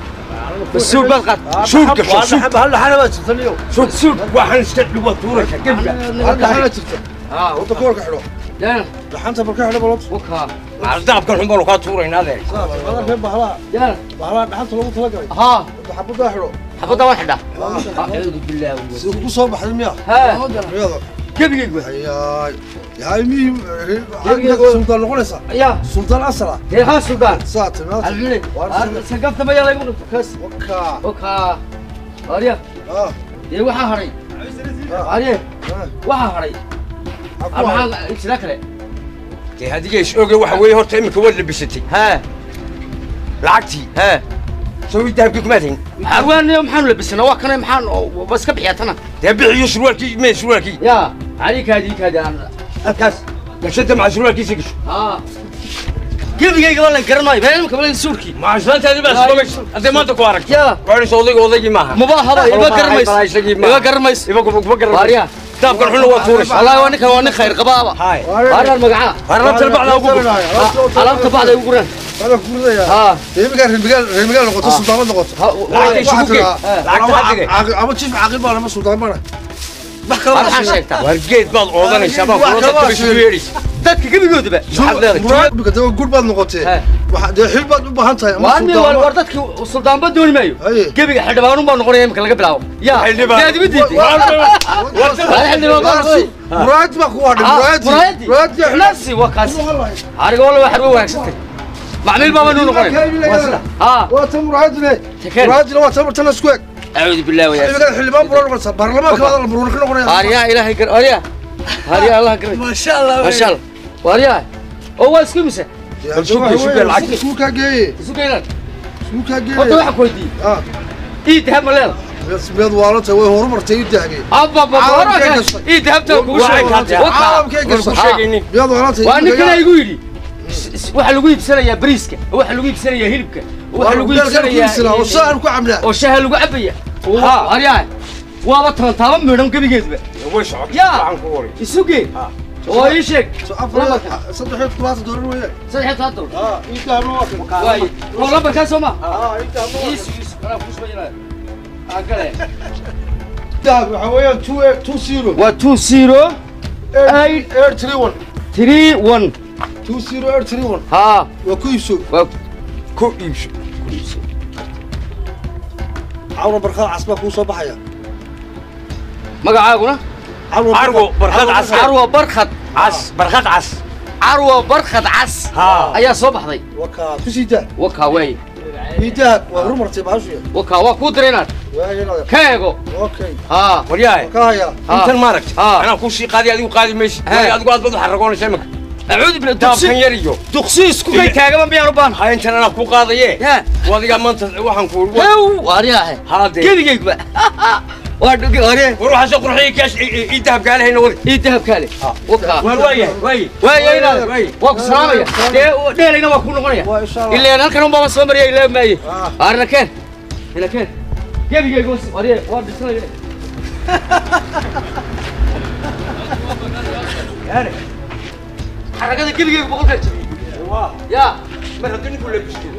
بالسوق بالقط سوق كشوف سوق هلا حنا ما شفت اليوم سوق سوق واحد نستقبل وطورك هلا حنا شفت اه وانت كورك حلو يلا لحنت بركة حلو بلط وكها مع الدعم كل حمبل وكان طورين هذا هذا فين بحلا يلا بحلا لحنت لو تلقى ها حبوده حلو حبوده واحدة أعوذ بالله سوق صوب حلمية ها يلا كيف يقول يا يا مي سلطان الغلسة يا سلطان أسرع هي ها سلطان سات الملك سقفت ما يلا يقول كاس وكا وكا أريا اه يا وحى هري أريا وحى هري أما إيش ذكره هذه إيش أوجي وحوي هو تيمك هو اللي بستي ها لعقتي ها سوي ده بكمتين حوان يوم حمل بس أنا وكان محن بس كبيعتنا تبيع سروالكي من سروالكي يا عليك هذيك هذا أنا الكاس قشت مع سروالكي سكش ها كيف يجي قبل الكرناي بين قبل السوركي مع زلت هذه بس بس أنت ما تقارك يا قاري صوتي وضيجي معها مباهرة يبقى كرميس يبقى كرميس يبقى يبقى باريا تابع حلو وطورش والله وانك وانك خير قبابة هاي هذا المقعة هربت البعض أقول هربت البعض يقولون أنا أقول يا ها ريمقال ريمقال ريمقال نقطة السلطان نقطة لعقتي شوكي لعقتي حقي أبغى تشوف عقل بقى لما السلطان بنا بحكي ما حد شايفته ورجيت بعض أوضان الشباب وروحت بشويري dadka gabigooda ba muraad guur baad noqotay waxa de xil baad u baahan tahay waani wal war dadka suldaanba dooni maayo gabiga xildhibaan baa noqonaya imka laga bilaabo ya yaad ibadiid muraad ma ku wadhay muraad muraad nafsi wakaas ariga wala wax arwo waagsatay macmiil baa noo noqonay ha waa tan muraad le muraad le waa tan tan isku eg أعوذ بالله ويا xildhibaan buu noqonay baarlamaanka wada la buruun ka noqonay ariya ilaahay gar ariya ariya allah gar ما شاء الله ما شاء الله واريا هو اسكو مسا شوكي شوكي العكس سوكا جاي سوكا يلا سوكا جاي هذا واحد كويدي اه ايه دهب مليل بس بيض والله هو هرمرتي يدهبي ابا بابا ايه دهبته كوش عالم كيكس بيض والله وانا كنا يقولي waxa lagu iibsanayaa bariiska waxa lagu iibsanayaa hilibka waxa lagu iibsanayaa oo shaah ku camla oo shaah lagu cabaya ha ariyaa waaba toontaaba midhan gabigeedba way socod ya isuge oo ii sheeg saddex kulaas doorar weeye saddex taadol ah inta ma waa way oo laba ka soo ma ah inta ma is is ana ku soo agale dahab waxa weeyaan two zero waa two zero eight three one three one two zero eight three one ها وكيفسو وكيفسو كيفسو عورة برخاء عصبة كوسو بحيا مقعاقنا عروة برخاء عص عروة برخاء عص برخاء عص عروة برخاء عص ها أيا صبح ذي وكا كسيدا وكا وي يدهب ورمرتي بعشية وكا وكودرينات كايغو اوكي ها ورياي كايا انت الماركت انا كل شيء قاضي هذه وقاضي ماشي هذه قاعد بدو حرقونا شمك أعوذ بالله دقسي كان يريو دقسي اسكو كي كاغا ما بيانو بان هاي انت انا كو قاديه واديغا مانت waxaan ku هو وارياه هادي كيديغba وادغي هوري وروح سoo qurxiye kaash ii dahab kaalay wadi ii dahab kaalay وكا واي واي واي ina waa ku salaamaya ee dheelayna waa ku noqonaya ilaa halkan uma soo mariyay ilaa maay arna keen ila keen كيديغا wariye waa dhisnay يعني حركات كيديغا بقول لك يا مرهدني كل بشكل